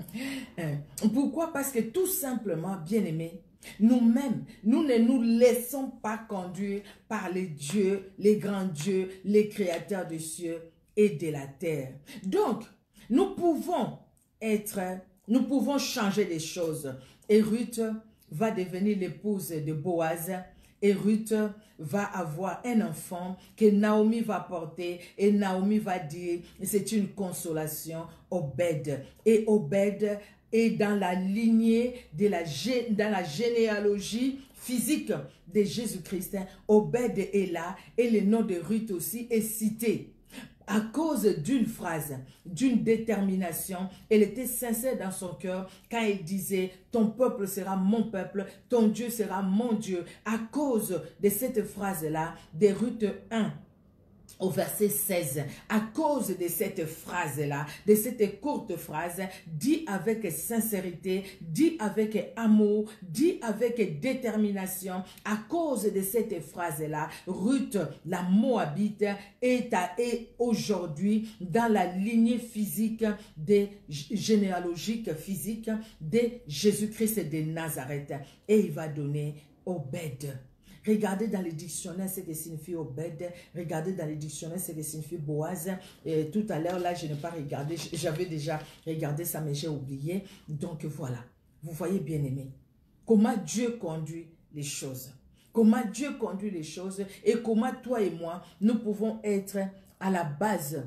Pourquoi? Parce que tout simplement, bien-aimés, nous-mêmes, nous ne nous laissons pas conduire par les dieux, les grands dieux, les créateurs des cieux et de la terre. Donc, nous pouvons être, nous pouvons changer les choses. Et Ruth va devenir l'épouse de Boaz. Et Ruth va avoir un enfant que Naomi va porter. Et Naomi va dire, c'est une consolation, Obed. Et Obed est dans la lignée, de la, dans la généalogie physique de Jésus-Christ. Obed est là et le nom de Ruth aussi est cité. À cause d'une phrase, d'une détermination, elle était sincère dans son cœur quand elle disait « Ton peuple sera mon peuple, ton Dieu sera mon Dieu ». À cause de cette phrase-là, de Ruth un, au verset seize, à cause de cette phrase-là, de cette courte phrase, dit avec sincérité, dit avec amour, dit avec détermination, à cause de cette phrase-là, Ruth, la Moabite, est, est aujourd'hui dans la lignée physique, des généalogique physique de Jésus-Christ de Nazareth. Et il va donner Obed. Regardez dans les dictionnaires ce que signifie Obed. Regardez dans les dictionnaires ce que signifie Boaz. Et tout à l'heure, là, je n'ai pas regardé. J'avais déjà regardé ça, mais j'ai oublié. Donc, voilà. Vous voyez, bien aimé, comment Dieu conduit les choses. Comment Dieu conduit les choses et comment toi et moi, nous pouvons être à la base,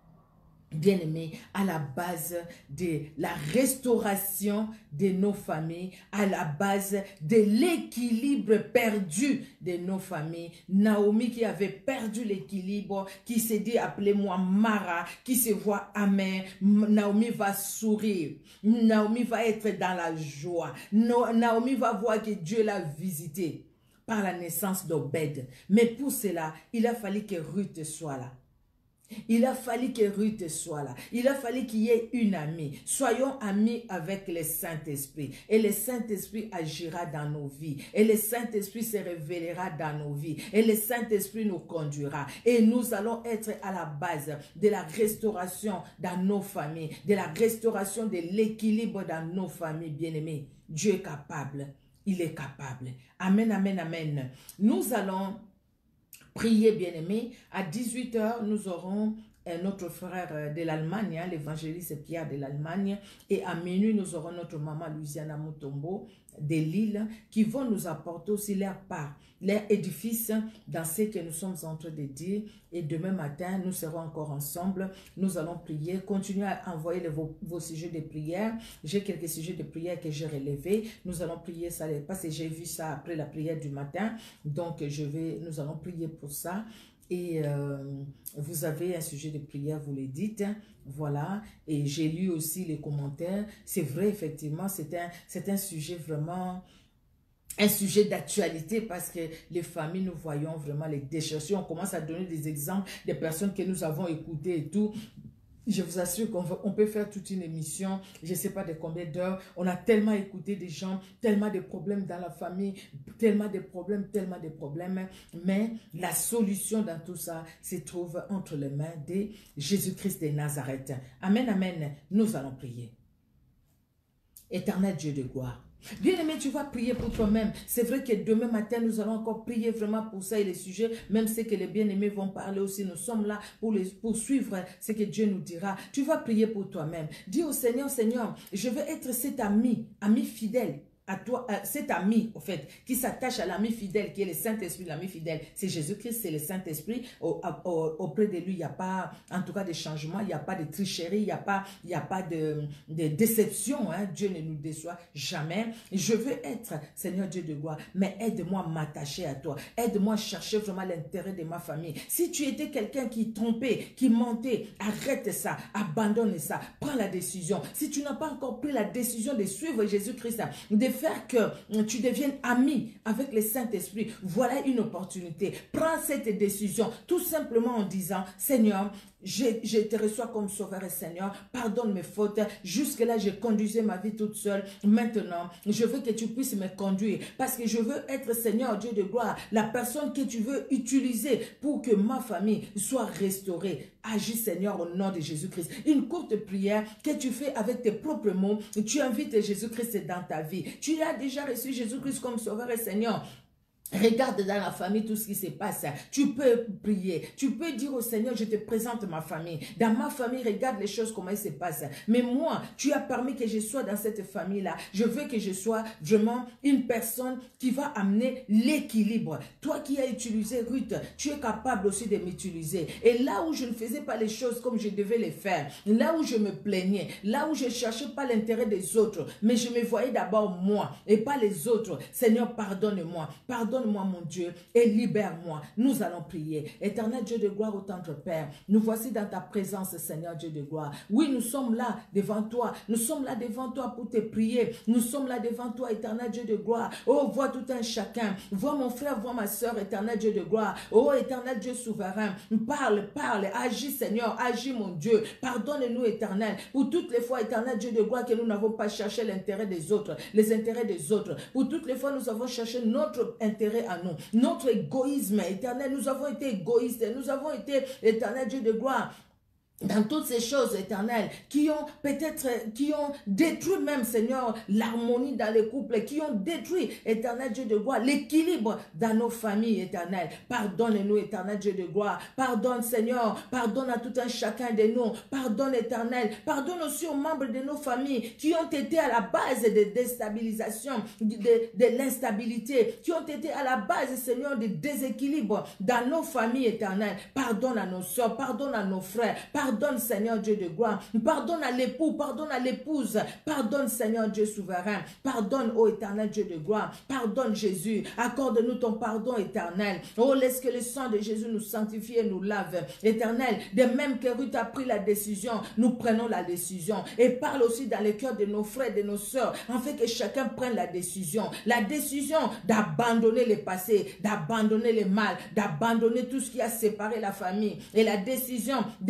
bien aimé, à la base de la restauration de nos familles, à la base de l'équilibre perdu de nos familles. Naomi qui avait perdu l'équilibre, qui s'est dit appelez-moi Mara, qui se voit amère, Naomi va sourire, Naomi va être dans la joie, Naomi va voir que Dieu l'a visité par la naissance d'Obed. Mais pour cela, il a fallu que Ruth soit là. Il a fallu que Ruth soit là. Il a fallu qu'il y ait une amie. Soyons amis avec le Saint-Esprit. Et le Saint-Esprit agira dans nos vies. Et le Saint-Esprit se révélera dans nos vies. Et le Saint-Esprit nous conduira. Et nous allons être à la base de la restauration dans nos familles. De la restauration de l'équilibre dans nos familles, bien-aimés. Dieu est capable. Il est capable. Amen, amen, amen. Nous allons prier, bien-aimés. À dix-huit heures, nous aurons et notre frère de l'Allemagne, hein, l'évangéliste Pierre de l'Allemagne. Et à minuit, nous aurons notre maman Louisiana Mutombo de Lille qui vont nous apporter aussi leur part, leur édifice dans ce que nous sommes en train de dire. Et demain matin, nous serons encore ensemble. Nous allons prier. Continuez à envoyer les, vos, vos sujets de prière. J'ai quelques sujets de prière que j'ai relevés. Nous allons prier ça parce que j'ai vu ça après la prière du matin. Donc, je vais, nous allons prier pour ça. Et euh, vous avez un sujet de prière, vous le dites, voilà, et j'ai lu aussi les commentaires, c'est vrai, effectivement, c'est un, c'est un sujet vraiment, un sujet d'actualité parce que les familles, nous voyons vraiment les déchets, on commence à donner des exemples des personnes que nous avons écoutées et tout. Je vous assure qu'on peut faire toute une émission, je ne sais pas de combien d'heures. On a tellement écouté des gens, tellement de problèmes dans la famille, tellement de problèmes, tellement de problèmes. Mais la solution dans tout ça se trouve entre les mains de Jésus-Christ de Nazareth. Amen, amen. Nous allons prier. Éternel Dieu de gloire. Bien-aimé, tu vas prier pour toi-même. C'est vrai que demain matin, nous allons encore prier vraiment pour ça et les sujets, même ceux que les bien-aimés vont parler aussi. Nous sommes là pour, les, pour suivre ce que Dieu nous dira. Tu vas prier pour toi-même. Dis au Seigneur, Seigneur, je veux être cet ami, ami fidèle. À toi, à cet ami, au fait, qui s'attache à l'ami fidèle, qui est le Saint-Esprit, l'ami fidèle. C'est Jésus-Christ, c'est le Saint-Esprit. Au, au, auprès de lui, il n'y a pas, en tout cas, de changement, il n'y a pas de tricherie, il n'y a pas, il n'y a pas de, de déception. Hein. Dieu ne nous déçoit jamais. Je veux être, Seigneur Dieu de gloire, mais aide-moi à m'attacher à toi. Aide-moi à chercher vraiment l'intérêt de ma famille. Si tu étais quelqu'un qui trompait, qui mentait, arrête ça, abandonne ça, prends la décision. Si tu n'as pas encore pris la décision de suivre Jésus-Christ, de faire que tu deviennes ami avec le Saint-Esprit, voilà une opportunité. Prends cette décision tout simplement en disant, Seigneur, je, je te reçois comme sauveur et Seigneur, pardonne mes fautes. Jusque-là, je conduisais ma vie toute seule. Maintenant, je veux que tu puisses me conduire parce que je veux être, Seigneur Dieu de gloire, la personne que tu veux utiliser pour que ma famille soit restaurée. Agis, Seigneur, au nom de Jésus-Christ. Une courte prière que tu fais avec tes propres mots. Tu invites Jésus-Christ dans ta vie. Tu as déjà reçu Jésus-Christ comme sauveur et Seigneur. Regarde dans la famille tout ce qui se passe. Tu peux prier. Tu peux dire au Seigneur, je te présente ma famille. Dans ma famille, regarde les choses, comment elles se passent. Mais moi, tu as permis que je sois dans cette famille-là. Je veux que je sois vraiment une personne qui va amener l'équilibre. Toi qui as utilisé Ruth, tu es capable aussi de m'utiliser. Et là où je ne faisais pas les choses comme je devais les faire, là où je me plaignais, là où je ne cherchais pas l'intérêt des autres, mais je me voyais d'abord moi et pas les autres. Seigneur, pardonne-moi. Pardonne Pardonne-moi, mon Dieu, et libère-moi. Nous allons prier. Éternel Dieu de gloire, au tendre Père, nous voici dans ta présence, Seigneur Dieu de gloire. Oui, nous sommes là devant toi. Nous sommes là devant toi pour te prier. Nous sommes là devant toi, éternel Dieu de gloire. Oh, vois tout un chacun. Vois mon frère, vois ma soeur, éternel Dieu de gloire. Oh, éternel Dieu souverain. Parle, parle. Agis, Seigneur. Agis, mon Dieu. Pardonne-nous, éternel, pour toutes les fois, éternel Dieu de gloire, que nous n'avons pas cherché l'intérêt des autres, les intérêts des autres. Pour toutes les fois, nous avons cherché notre intérêt à nous, notre égoïsme éternel, nous avons été égoïstes, nous avons été, éternel Dieu de gloire, dans toutes ces choses éternelles qui ont peut-être, qui ont détruit même, Seigneur, l'harmonie dans les couples, qui ont détruit, éternel Dieu de gloire, l'équilibre dans nos familles éternelles. Pardonne-nous, éternel Dieu de gloire. Pardonne, Seigneur. Pardonne à tout un chacun de nous. Pardonne, éternel. Pardonne aussi aux membres de nos familles qui ont été à la base de déstabilisation, de, de l'instabilité, qui ont été à la base, Seigneur, de déséquilibre dans nos familles éternelles. Pardonne à nos soeurs, pardonne à nos frères, pardonne, Seigneur Dieu de gloire. Pardonne à l'époux, pardonne à l'épouse. Pardonne, Seigneur Dieu souverain. Pardonne, ô éternel Dieu de gloire. Pardonne, Jésus. Accorde-nous ton pardon éternel. Oh, laisse que le sang de Jésus nous sanctifie et nous lave. Éternel, de même que Ruth a pris la décision, nous prenons la décision. Et parle aussi dans le cœur de nos frères et de nos sœurs, afin que chacun prenne la décision. La décision d'abandonner le passé, d'abandonner le mal, d'abandonner tout ce qui a séparé la famille. Et la décision de te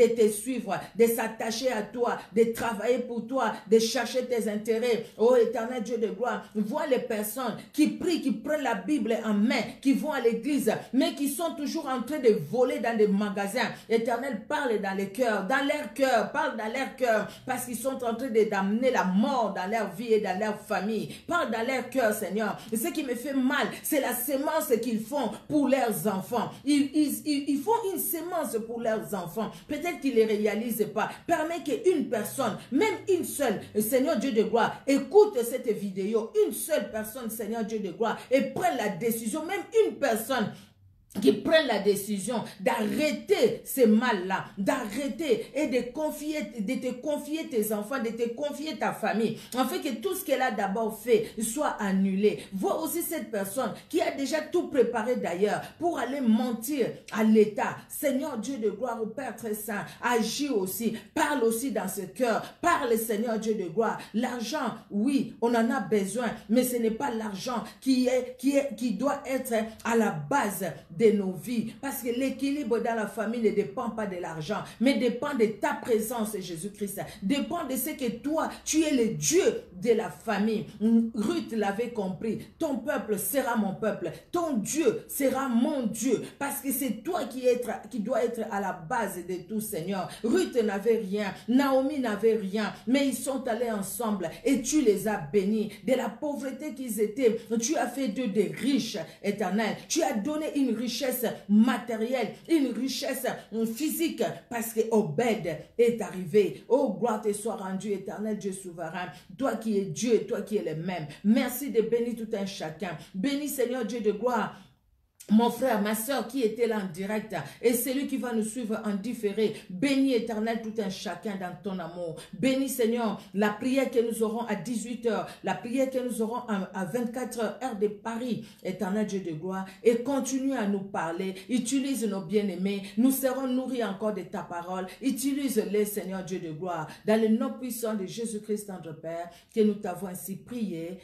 suivre, de s'attacher à toi, de travailler pour toi, de chercher tes intérêts. Oh éternel Dieu de gloire, vois les personnes qui prient, qui prennent la Bible en main, qui vont à l'église, mais qui sont toujours en train de voler dans des magasins. Éternel, parle dans les cœurs, dans leur cœur, parle dans leur cœur, parce qu'ils sont en train d'amener la mort dans leur vie et dans leur famille. Parle dans leur cœur, Seigneur. Et ce qui me fait mal, c'est la sémence qu'ils font pour leurs enfants. Ils, ils, ils, ils font une sémence pour leurs enfants. Peut-être qu'ils ne les réalisent pas. Permets qu'une personne, même une seule, Seigneur Dieu de gloire, écoute cette vidéo. Une seule personne, Seigneur Dieu de gloire, et prenne la décision, même une personne, qui prennent la décision d'arrêter ces mal-là, d'arrêter et de confier, de te confier tes enfants, de te confier ta famille, en fait que tout ce qu'elle a d'abord fait soit annulé. Vois aussi cette personne qui a déjà tout préparé d'ailleurs pour aller mentir à l'État. Seigneur Dieu de gloire, au Père très saint, agis aussi, parle aussi dans ce cœur, parle Seigneur Dieu de gloire. L'argent, oui, on en a besoin, mais ce n'est pas l'argent qui est, qui est, qui doit être à la base de nos vies, parce que l'équilibre dans la famille ne dépend pas de l'argent, mais dépend de ta présence, Jésus-Christ, dépend de ce que toi, tu es le Dieu de la famille. Ruth l'avait compris, ton peuple sera mon peuple, ton Dieu sera mon Dieu, parce que c'est toi qui, être, qui dois être à la base de tout, Seigneur. Ruth n'avait rien, Naomi n'avait rien, mais ils sont allés ensemble et tu les as bénis. De la pauvreté qu'ils étaient, tu as fait d'eux des riches, éternels. Tu as donné une richesse matérielle, une richesse physique, parce que Obed est arrivé. Oh, gloire te soit rendue, éternel Dieu souverain, toi qui es Dieu et toi qui es le même. Merci de bénir tout un chacun. Bénis Seigneur Dieu de gloire mon frère, ma soeur qui était là en direct, et celui qui va nous suivre en différé. Bénis éternel tout un chacun dans ton amour. Bénis Seigneur la prière que nous aurons à dix-huit heures, la prière que nous aurons à vingt-quatre heures, heure de Paris, éternel Dieu de gloire, et continue à nous parler. Utilise nos bien-aimés, nous serons nourris encore de ta parole. Utilise-les Seigneur Dieu de gloire, dans le nom puissant de Jésus-Christ notre Père, que nous t'avons ainsi prié.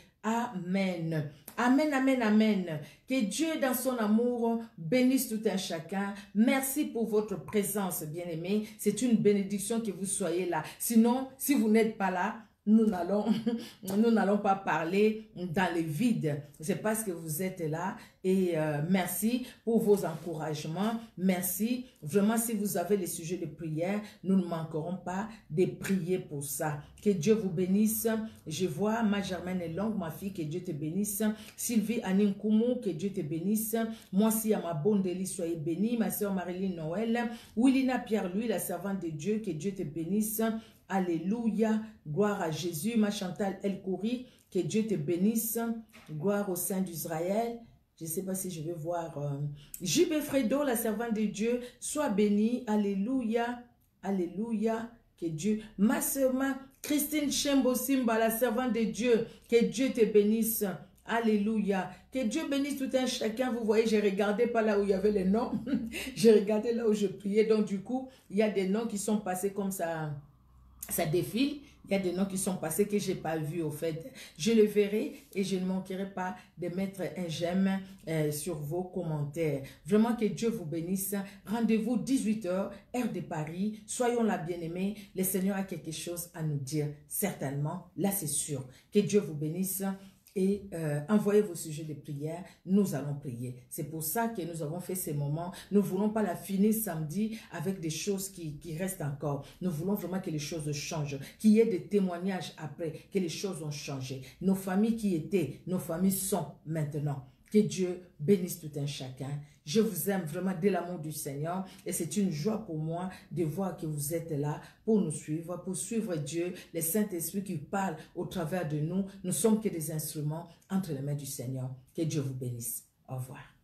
Amen. Amen, amen, amen. Que Dieu dans son amour bénisse tout un chacun. Merci pour votre présence, bien-aimés. C'est une bénédiction que vous soyez là. Sinon, si vous n'êtes pas là, nous n'allons nous n'allons pas parler dans le vide. C'est parce que vous êtes là. Et euh, merci pour vos encouragements. Merci. Vraiment, si vous avez les sujets de prière, nous ne manquerons pas de prier pour ça. Que Dieu vous bénisse. Je vois ma Germaine est longue, ma fille, que Dieu te bénisse. Sylvie Anine Koumou, que Dieu te bénisse. Moi aussi, à ma bonne délice, soyez bénie. Ma soeur Marilyn Noël. Willina Pierre-Louis, la servante de Dieu, que Dieu te bénisse. Alléluia, gloire à Jésus. Ma Chantal El Kouri, que Dieu te bénisse. Gloire au Saint d'Israël. Je ne sais pas si je vais voir. Euh, J B Fredo, la servante de Dieu, sois bénie. Alléluia, alléluia, que Dieu. Ma soeur Christine Chembo Simba, la servante de Dieu, que Dieu te bénisse. Alléluia. Que Dieu bénisse tout un chacun. Vous voyez, j'ai regardé pas là où il y avait les noms. J'ai regardé là où je priais. Donc du coup, il y a des noms qui sont passés comme ça. Ça défile, il y a des noms qui sont passés que je n'ai pas vus au fait. Je le verrai et je ne manquerai pas de mettre un j'aime euh, sur vos commentaires. Vraiment que Dieu vous bénisse. Rendez-vous dix-huit heures, heure de Paris. Soyons là bien-aimés. Le Seigneur a quelque chose à nous dire. Certainement, là c'est sûr. Que Dieu vous bénisse. Et euh, envoyez vos sujets de prière, nous allons prier. C'est pour ça que nous avons fait ces moments. Nous ne voulons pas la finir samedi avec des choses qui, qui restent encore. Nous voulons vraiment que les choses changent, qu'il y ait des témoignages après, que les choses ont changé. Nos familles qui étaient, nos familles sont maintenant. Que Dieu bénisse tout un chacun. Je vous aime vraiment de l'amour du Seigneur et c'est une joie pour moi de voir que vous êtes là pour nous suivre, pour suivre Dieu, le Saint-Esprit qui parle au travers de nous. Nous sommes que des instruments entre les mains du Seigneur. Que Dieu vous bénisse. Au revoir.